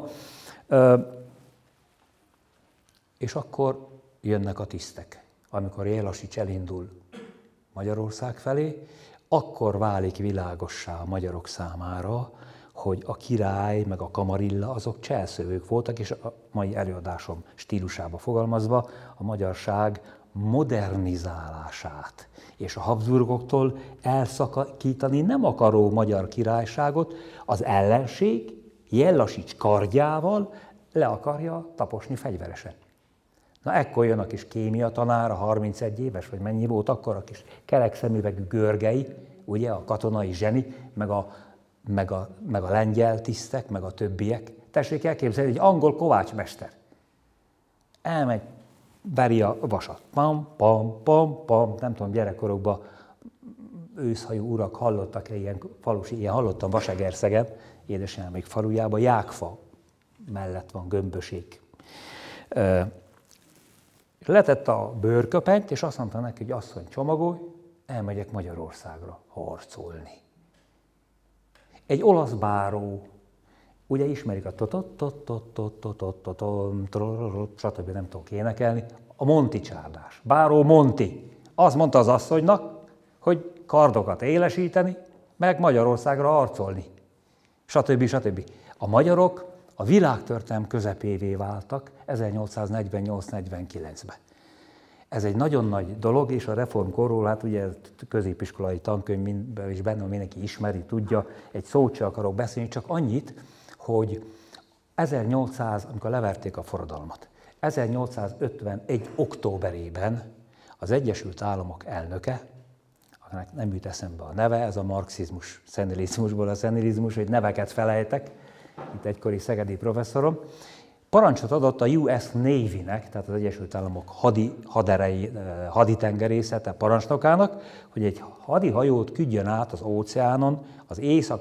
és akkor jönnek a tisztek. Amikor Jellasics elindul Magyarország felé, akkor válik világossá a magyarok számára, hogy a király meg a kamarilla azok cselszövők voltak, és a mai előadásom stílusába fogalmazva a magyarság modernizálását és a Habsburgoktól elszakítani nem akaró magyar királyságot az ellenség Jellasics kardjával le akarja taposni fegyveresen. Na ekkor jön a kis kémia tanára, 31 éves, vagy mennyi volt akkor, a kis kerek szemüvegű Görgei, ugye a katonai zseni, meg a lengyel tisztek, meg a többiek. Tessék elképzelni, egy angol kovácsmester. Elmegy, veri a vasat. Pam, pam, pam, pam. Nem tudom, gyerekkorokban őszhajú urak hallottak-e ilyen falusi, ilyen hallottam Vasegerszegen, édesanyámék falujában, Jákfa mellett van gömbösék. Letette a bőrköpenyt, és azt mondta neki, hogy asszony, csomagolj, elmegyek Magyarországra harcolni. Egy olasz báró, ugye ismerik a stb. Nem tudok énekelni, a Monti csárdás. Báró Monti. Azt mondta az asszonynak, hogy kardokat élesíteni, meg Magyarországra harcolni. Stb. A magyarok a világtörténelem közepévé váltak 1848-49-ben. Ez egy nagyon nagy dolog, és a reformkorról, hát ugye középiskolai tankönyvben is benne mindenki ismeri, tudja, egy szót sem akarok beszélni, csak annyit, hogy 1800, amikor leverték a forradalmat, 1851. októberében az Egyesült Államok elnöke, akinek nem jut eszembe a neve, ez a marxizmus, szenilizmusból a szenilizmus, hogy neveket felejtek, mint egykori szegedi professzorom, parancsot adott a US Navy-nek, tehát az Egyesült Államok haditengerészete parancsnokának, hogy egy hadihajót küldjön át az óceánon az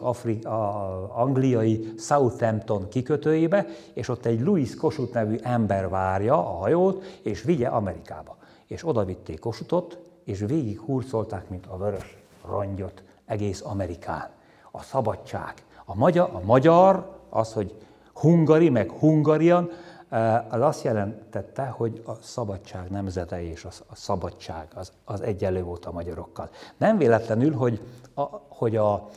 észak-angliai Southampton kikötőjébe, és ott egy Louis Kossuth nevű ember várja a hajót, és vigye Amerikába. És oda vitték Kossuthot, és végig hurcolták, mint a vörös rongyot egész Amerikán. A szabadság. A magyar, az, hogy Hungary, meg Hungarian, az azt jelentette, hogy a szabadság nemzete és a szabadság az egyenlő volt a magyarokkal. Nem véletlenül, hogy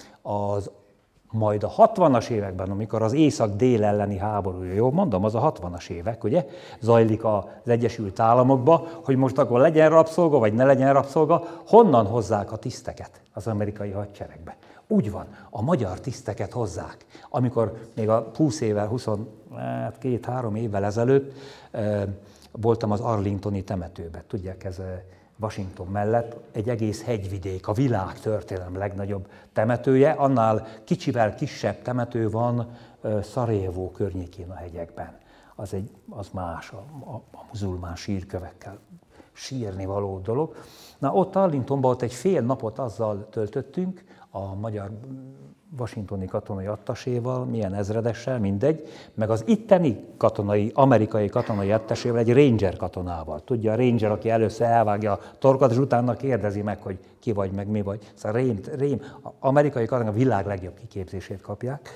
majd a 60-as években, amikor az észak-dél elleni háború, jól mondom, az a 60-as évek, ugye, zajlik az Egyesült Államokba, hogy most akkor legyen rabszolga, vagy ne legyen rabszolga, honnan hozzák a tiszteket az amerikai hadseregbe. Úgy van, a magyar tiszteket hozzák. Amikor még a 20 évvel, 22-3 évvel ezelőtt voltam az Arlingtoni temetőben. Tudják, ez Washington mellett egy egész hegyvidék, a világ történelem legnagyobb temetője. Annál kicsivel kisebb temető van Szarajevó környékén a hegyekben. Az más, a muzulmán sírkövekkel sírni való dolog. Na ott Arlingtonban ott egy fél napot azzal töltöttünk, a magyar washingtoni katonai attaséval, milyen ezredessel, mindegy, meg az itteni amerikai katonai attaséval, egy ranger katonával. Tudja, a ranger, aki először elvágja a torkat, és utána kérdezi meg, hogy ki vagy, meg mi vagy. Szóval az amerikai katonák a világ legjobb kiképzését kapják.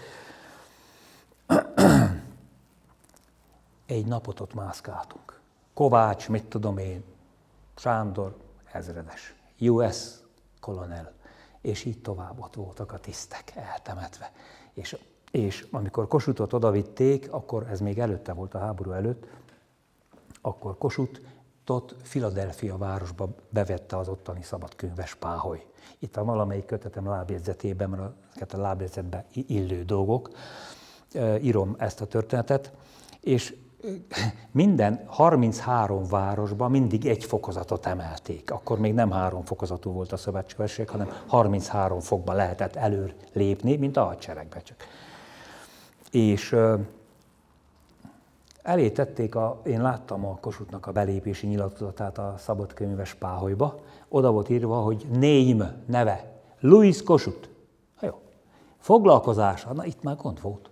Egy napot ott mászkáltunk. Kovács, mit tudom én, Sándor, ezredes, US kolonel, és így tovább ott voltak a tisztek eltemetve. És amikor Kossuthot odavitték, akkor ez még előtte volt, a háború előtt, akkor Kossuthot Philadelphia városba bevette az ottani szabadkönyves Páholy. Itt van valamelyik kötetem lábjegyzetében, mert ezeket a lábjegyzetbe illő dolgok, írom ezt a történetet, és minden 33 városban mindig egy fokozatot emelték. Akkor még nem 3 fokozatú volt a szövetségesség, hanem 33 fokba lehetett előr lépni, mint a hadseregbe csak. És elé tették, én láttam a Kossuthnak a belépési nyilatkozatát a szabadkönyves Páholyba, oda volt írva, hogy name, neve, Louis Kossuth. Jó. Foglalkozása, na itt már gond volt.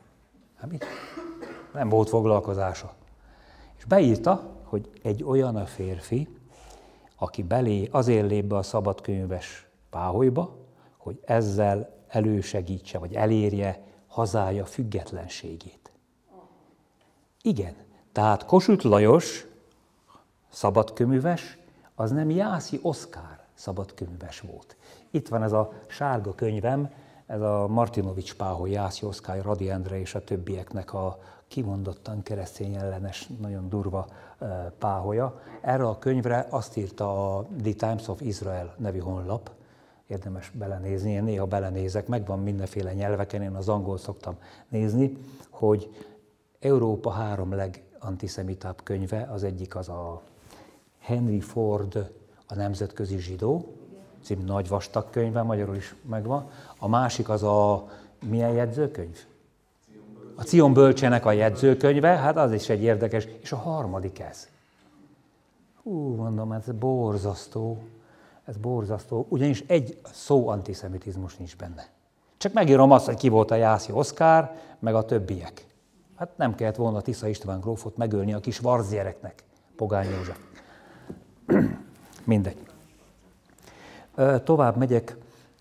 Nem volt foglalkozása. És beírta, hogy egy olyan a férfi, aki azért lép be a szabadkönyves Páholyba, hogy ezzel elősegítse, vagy elérje hazája függetlenségét. Igen, tehát Kossuth Lajos szabadkönyves, az nem Jászi Oszkár szabadkönyves volt. Itt van ez a sárga könyvem, ez a Martinovics Páholy, Jászi Oszkár, Radi Endre és a többieknek a kimondottan keresztény ellenes, nagyon durva páholya. Erre a könyvre azt írta a The Times of Israel nevű honlap, érdemes belenézni, én néha belenézek, megvan mindenféle nyelveken, én az angol szoktam nézni, hogy Európa 3 legantiszemitább könyve, az egyik az a Henry Ford, a Nemzetközi Zsidó, című nagy vastag könyve, magyarul is megvan. A másik az a, milyen jegyzőkönyv? A Cion Bölcsének a jegyzőkönyve, hát az is egy érdekes, és a harmadik ez. Mondom, ez borzasztó, ugyanis egy szó antiszemitizmus nincs benne. Csak megírom azt, hogy ki volt a Jászi Oszkár, meg a többiek. Hát nem kellett volna Tisza István grófot megölni a kis varszgyereknek, Pogány József. Mindegy. Tovább megyek.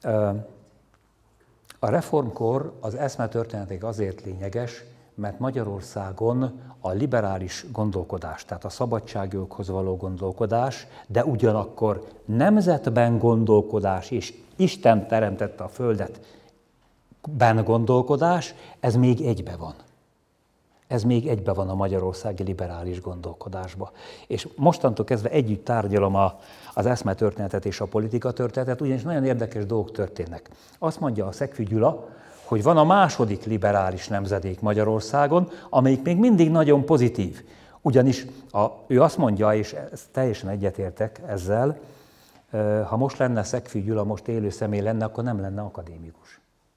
A reformkor az eszmetörténetek azért lényeges, mert Magyarországon a liberális gondolkodás, tehát a szabadságjogokhoz való gondolkodás, de ugyanakkor nemzetben gondolkodás, és Isten teremtette a földet ben gondolkodás, ez még egybe van. Ez még egybe van a magyarországi liberális gondolkodásba. És mostantól kezdve együtt tárgyalom az eszmetörténetet és a politikatörténetet, ugyanis nagyon érdekes dolgok történnek. Azt mondja a Szegfű Gyula, hogy van a második liberális nemzedék Magyarországon, amelyik még mindig nagyon pozitív. Ugyanis ő azt mondja, és teljesen egyetértek ezzel, ha most lenne Szegfű Gyula, most élő személy lenne, akkor nem lenne akadémikus.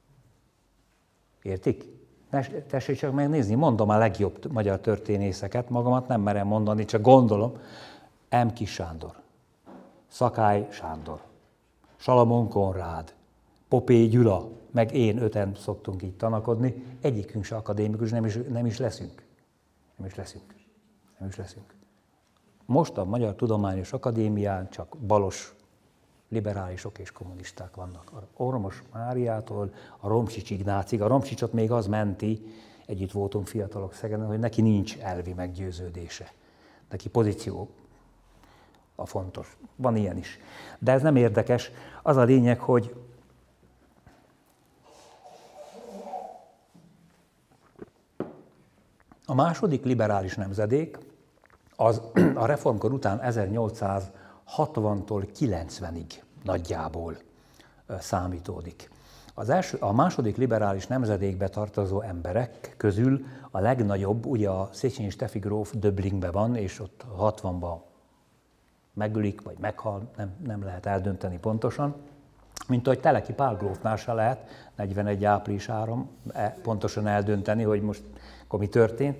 Értik? Tessék csak megnézni, mondom a legjobb magyar történészeket, magamat nem merem mondani, csak gondolom. M. Kis Sándor, Szakály Sándor, Salamon Konrád, Popé Gyula, meg én 5-en szoktunk így tanakodni, egyikünk se akadémikus, nem is leszünk. Most a Magyar Tudományos Akadémián csak balos liberálisok és kommunisták vannak. A Ormos Máriától a Romsics Ignácig. A Romsicsot még az menti, együtt voltunk fiatalok Szegeden, hogy neki nincs elvi meggyőződése. Neki pozíció a fontos. Van ilyen is. De ez nem érdekes. Az a lényeg, hogy a második liberális nemzedék az a reformkor után 1860-tól 90-ig nagyjából számítódik. A második liberális nemzedékbe tartozó emberek közül a legnagyobb, ugye a Széchenyi Steffi gróf Döblingben van, és ott 60-ban megölik, vagy meghal, nem lehet eldönteni pontosan, mint ahogy Teleki Pál grófnál se lehet 41. áprilisára pontosan eldönteni, hogy most akkor mi történt.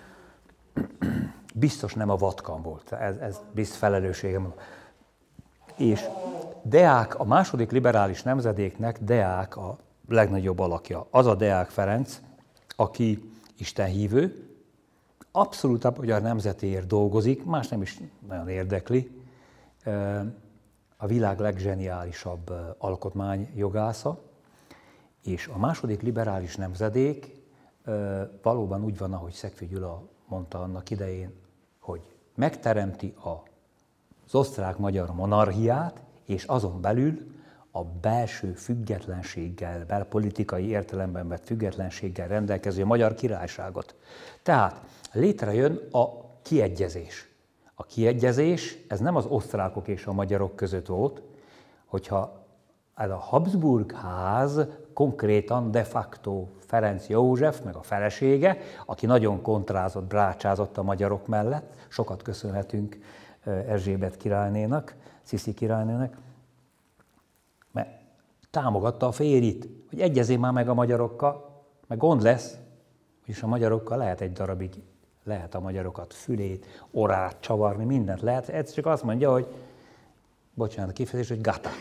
Biztos nem a Vatkan volt, ez biztos felelősségem. És Deák, a második liberális nemzedéknek Deák a legnagyobb alakja az a Deák Ferenc, aki istenhívő, abszolút a magyar nemzetéért dolgozik, más nem is nagyon érdekli, a világ legzseniálisabb alkotmányjogásza, és a második liberális nemzedék valóban úgy van, ahogy Szegfű Gyula mondta annak idején, hogy megteremti az osztrák-magyar monarchiát, és azon belül a belső függetlenséggel, belpolitikai értelemben vett függetlenséggel rendelkező magyar királyságot. Tehát létrejön a kiegyezés. A kiegyezés, ez nem az osztrákok és a magyarok között volt, hogyha ez a Habsburg ház konkrétan de facto Ferenc József, meg a felesége, aki nagyon kontrázott, brácsázott a magyarok mellett, sokat köszönhetünk Erzsébet királynénak, Sziszi királynőnek, mert támogatta a férjit, hogy egyezél már meg a magyarokkal, meg gond lesz, és a magyarokkal lehet egy darabig, lehet a magyarokat fülét, orrát csavarni, mindent lehet, ez csak azt mondja, hogy bocsánat a kifejezés, hogy gata,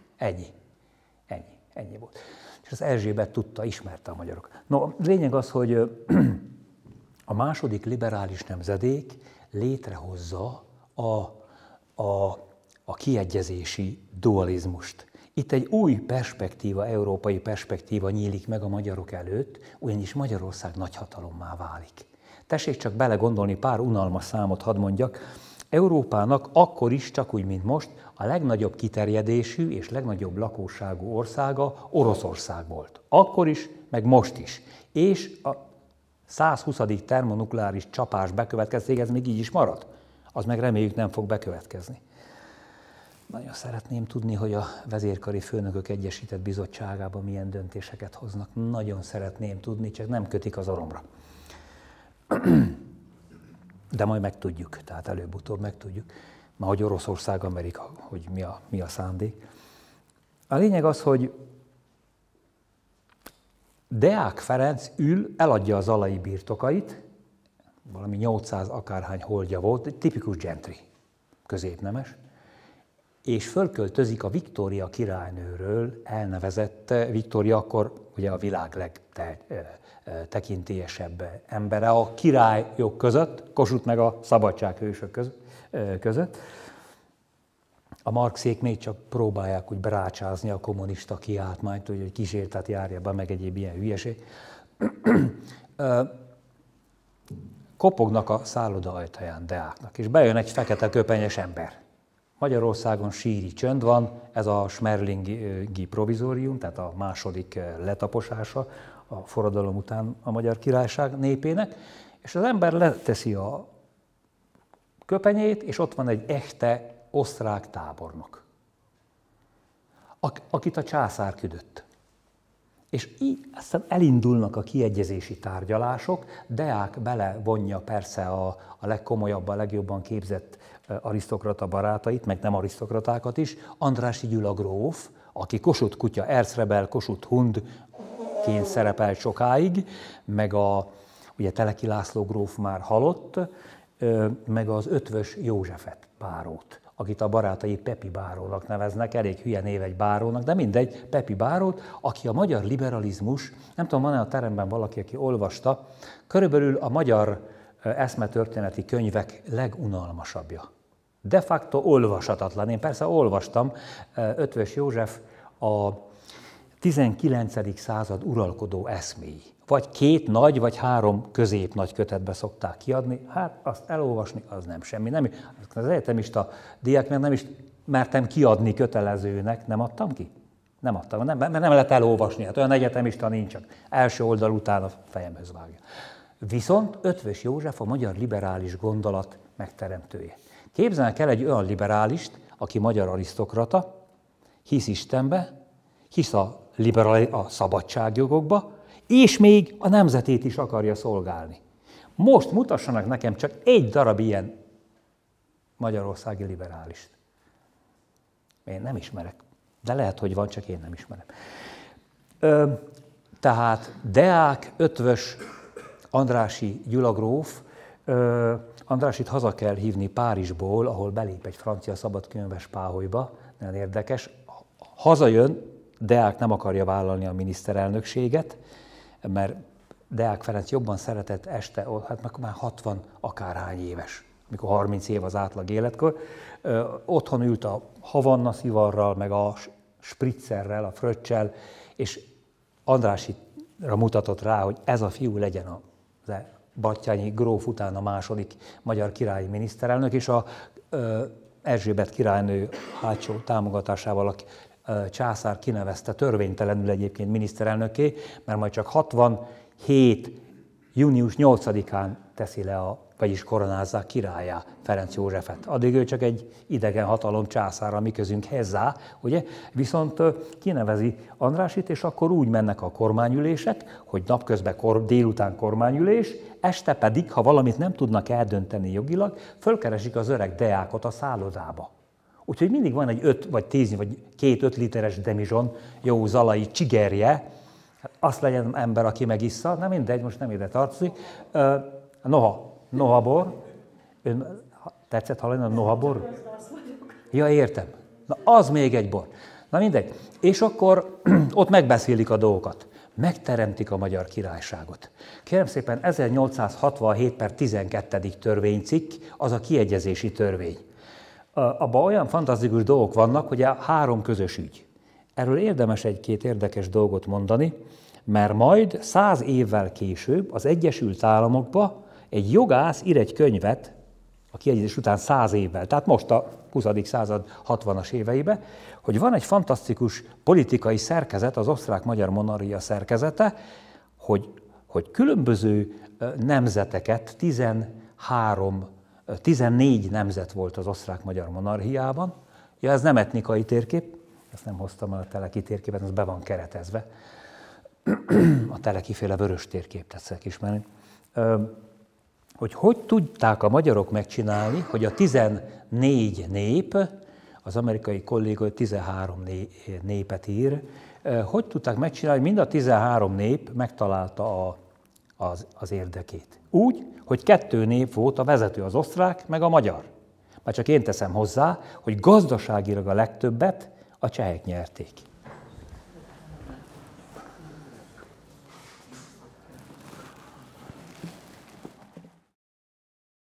ennyi volt. És az Erzsébet tudta, ismerte a magyarokat. No, lényeg az, hogy a második liberális nemzedék létrehozza a kiegyezési dualizmust. Itt egy új perspektíva, európai perspektíva nyílik meg a magyarok előtt, ugyanis Magyarország nagyhatalommá válik. Tessék csak belegondolni, pár unalmas számot hadd mondjak. Európának akkor is, csak úgy, mint most, a legnagyobb kiterjedésű és legnagyobb lakosságú országa Oroszország volt. Akkor is, meg most is. És a 120. termonukleáris csapás bekövetkezték, ez még így is marad. Az meg reméljük nem fog bekövetkezni. Nagyon szeretném tudni, hogy a Vezérkari Főnökök Egyesített Bizottságában milyen döntéseket hoznak. Nagyon szeretném tudni, csak nem kötik az orromra. De majd megtudjuk, tehát előbb-utóbb megtudjuk, már hogy Oroszország, Amerika, hogy mi a szándék. A lényeg az, hogy Deák Ferenc eladja a zalai birtokait, valami 800 akárhány holdja volt, egy tipikus gentry, középnemes, és fölköltözik a Viktória királynőről elnevezett, Viktória akkor ugye a világ legtekintélyesebb embere a királyok között, Kossuth meg a szabadsághősök között. A Marxék még csak próbálják úgy brácsázni a kommunista kiáltmányt, hogy kísértet járja be, meg egyéb ilyen hülyeség. Kopognak a szálloda ajtaján Deáknak, és bejön egy fekete köpenyes ember. Magyarországon síri csönd van, ez a Schmerlingi provizórium, tehát a második letaposása a forradalom után a Magyar Királyság népének, és az ember leteszi a köpenyét, és ott van egy echte osztrák tábornok, akit a császár küldött. És így aztán elindulnak a kiegyezési tárgyalások, Deák belevonja persze a legkomolyabb, a legjobban képzett arisztokrata barátait, meg nem arisztokratákat is, Andrássy Gyula gróf, aki Kossuth kutya, Erzsébet, Kossuth Hundként szerepelt sokáig, meg ugye Teleki László gróf már halott, meg az Ötvös Józsefet bárót, akit a barátai Pepi bárónak neveznek, elég hülye név egy bárónak, de mindegy, Pepi bárót, aki a magyar liberalizmus, nem tudom, van-e a teremben valaki, aki olvasta, körülbelül a magyar eszmetörténeti könyvek legunalmasabbja. De facto olvashatatlan. Én persze olvastam, Ötvös József a 19. század uralkodó eszméi. Vagy 2 nagy, vagy 3 középnagy kötetbe szokták kiadni, hát azt elolvasni, az nem semmi. Nem, az egyetemista diák, mert nem is mertem kiadni kötelezőnek, nem adtam ki? Nem adtam, mert nem lehet elolvasni, hát olyan egyetemista nincs, csak első oldal után a fejemhöz vágja. Viszont Ötvös József a magyar liberális gondolat megteremtője. Képzelnek el egy olyan liberálist, aki magyar arisztokrata, hisz Istenbe, hisz a szabadságjogokba, és még a nemzetét is akarja szolgálni. Most mutassanak nekem csak egy darab ilyen magyarországi liberálist. Én nem ismerek, de lehet, hogy van, csak én nem ismerem. Tehát Deák, Ötvös, Andrássy Gyula gróf, Andrásit haza kell hívni Párizsból, ahol belép egy francia szabadkönyves páholyba, nagyon érdekes. Hazajön, Deák nem akarja vállalni a miniszterelnökséget, mert Deák Ferenc jobban szeretett este, hát már 60 akárhány éves, mikor 30 év az átlag életkor, otthon ült a Havanna szivarral, meg a spritzerrel, a fröccsel, és Andrásitra mutatott rá, hogy ez a fiú legyen a Batthyány gróf után a második magyar királyi miniszterelnök, és a Erzsébet királynő hátsó támogatásával a császár kinevezte törvénytelenül egyébként miniszterelnökké, mert majd csak 67. június 8-án teszi le, vagyis koronázzák királlyá Ferenc Józsefet. Addig ő csak egy idegen hatalom császára, mi közünk hozzá, ugye? Viszont kinevezi Andrásit, és akkor úgy mennek a kormányülések, hogy napközben délután kormányülés, este pedig, ha valamit nem tudnak eldönteni jogilag, fölkeresik az öreg Deákot a szállodába. Úgyhogy mindig van egy 5 vagy 10 vagy 2-5 literes demizson, jó zalai csigerje, azt legyen ember, aki megissza, nem mindegy, most nem ide tartozik. Nohabor. Ön tetszett hallani a nohabor? Ja, értem. Na, az még egy bor. Na mindegy. És akkor ott megbeszélik a dolgokat. Megteremtik a Magyar Királyságot. Kérem szépen, 1867/12. Törvénycikk, az a kiegyezési törvény. Abban olyan fantasztikus dolgok vannak, hogy a 3 közös ügy. Erről érdemes egy-két érdekes dolgot mondani, mert majd 100 évvel később az Egyesült Államokba egy jogász ír egy könyvet, a kiegyezés után 100 évvel, tehát most a 20. század 60-as éveiben, hogy van egy fantasztikus politikai szerkezet, az osztrák-magyar monarchia szerkezete, hogy különböző nemzeteket, 14 nemzet volt az osztrák-magyar monarchiában. Ja, ez nem etnikai térkép, ezt nem hoztam el a Teleki térképet, ez be van keretezve. A Teleki-féle vörös térkép tetszett ismerni. Hogy tudták a magyarok megcsinálni, hogy a 14 nép, az amerikai kolléga 13 népet ír, hogy tudták megcsinálni, hogy mind a 13 nép megtalálta az érdekét. Úgy, hogy 2 nép volt a vezető, az osztrák, meg a magyar. Már csak én teszem hozzá, hogy gazdaságilag a legtöbbet a csehek nyerték.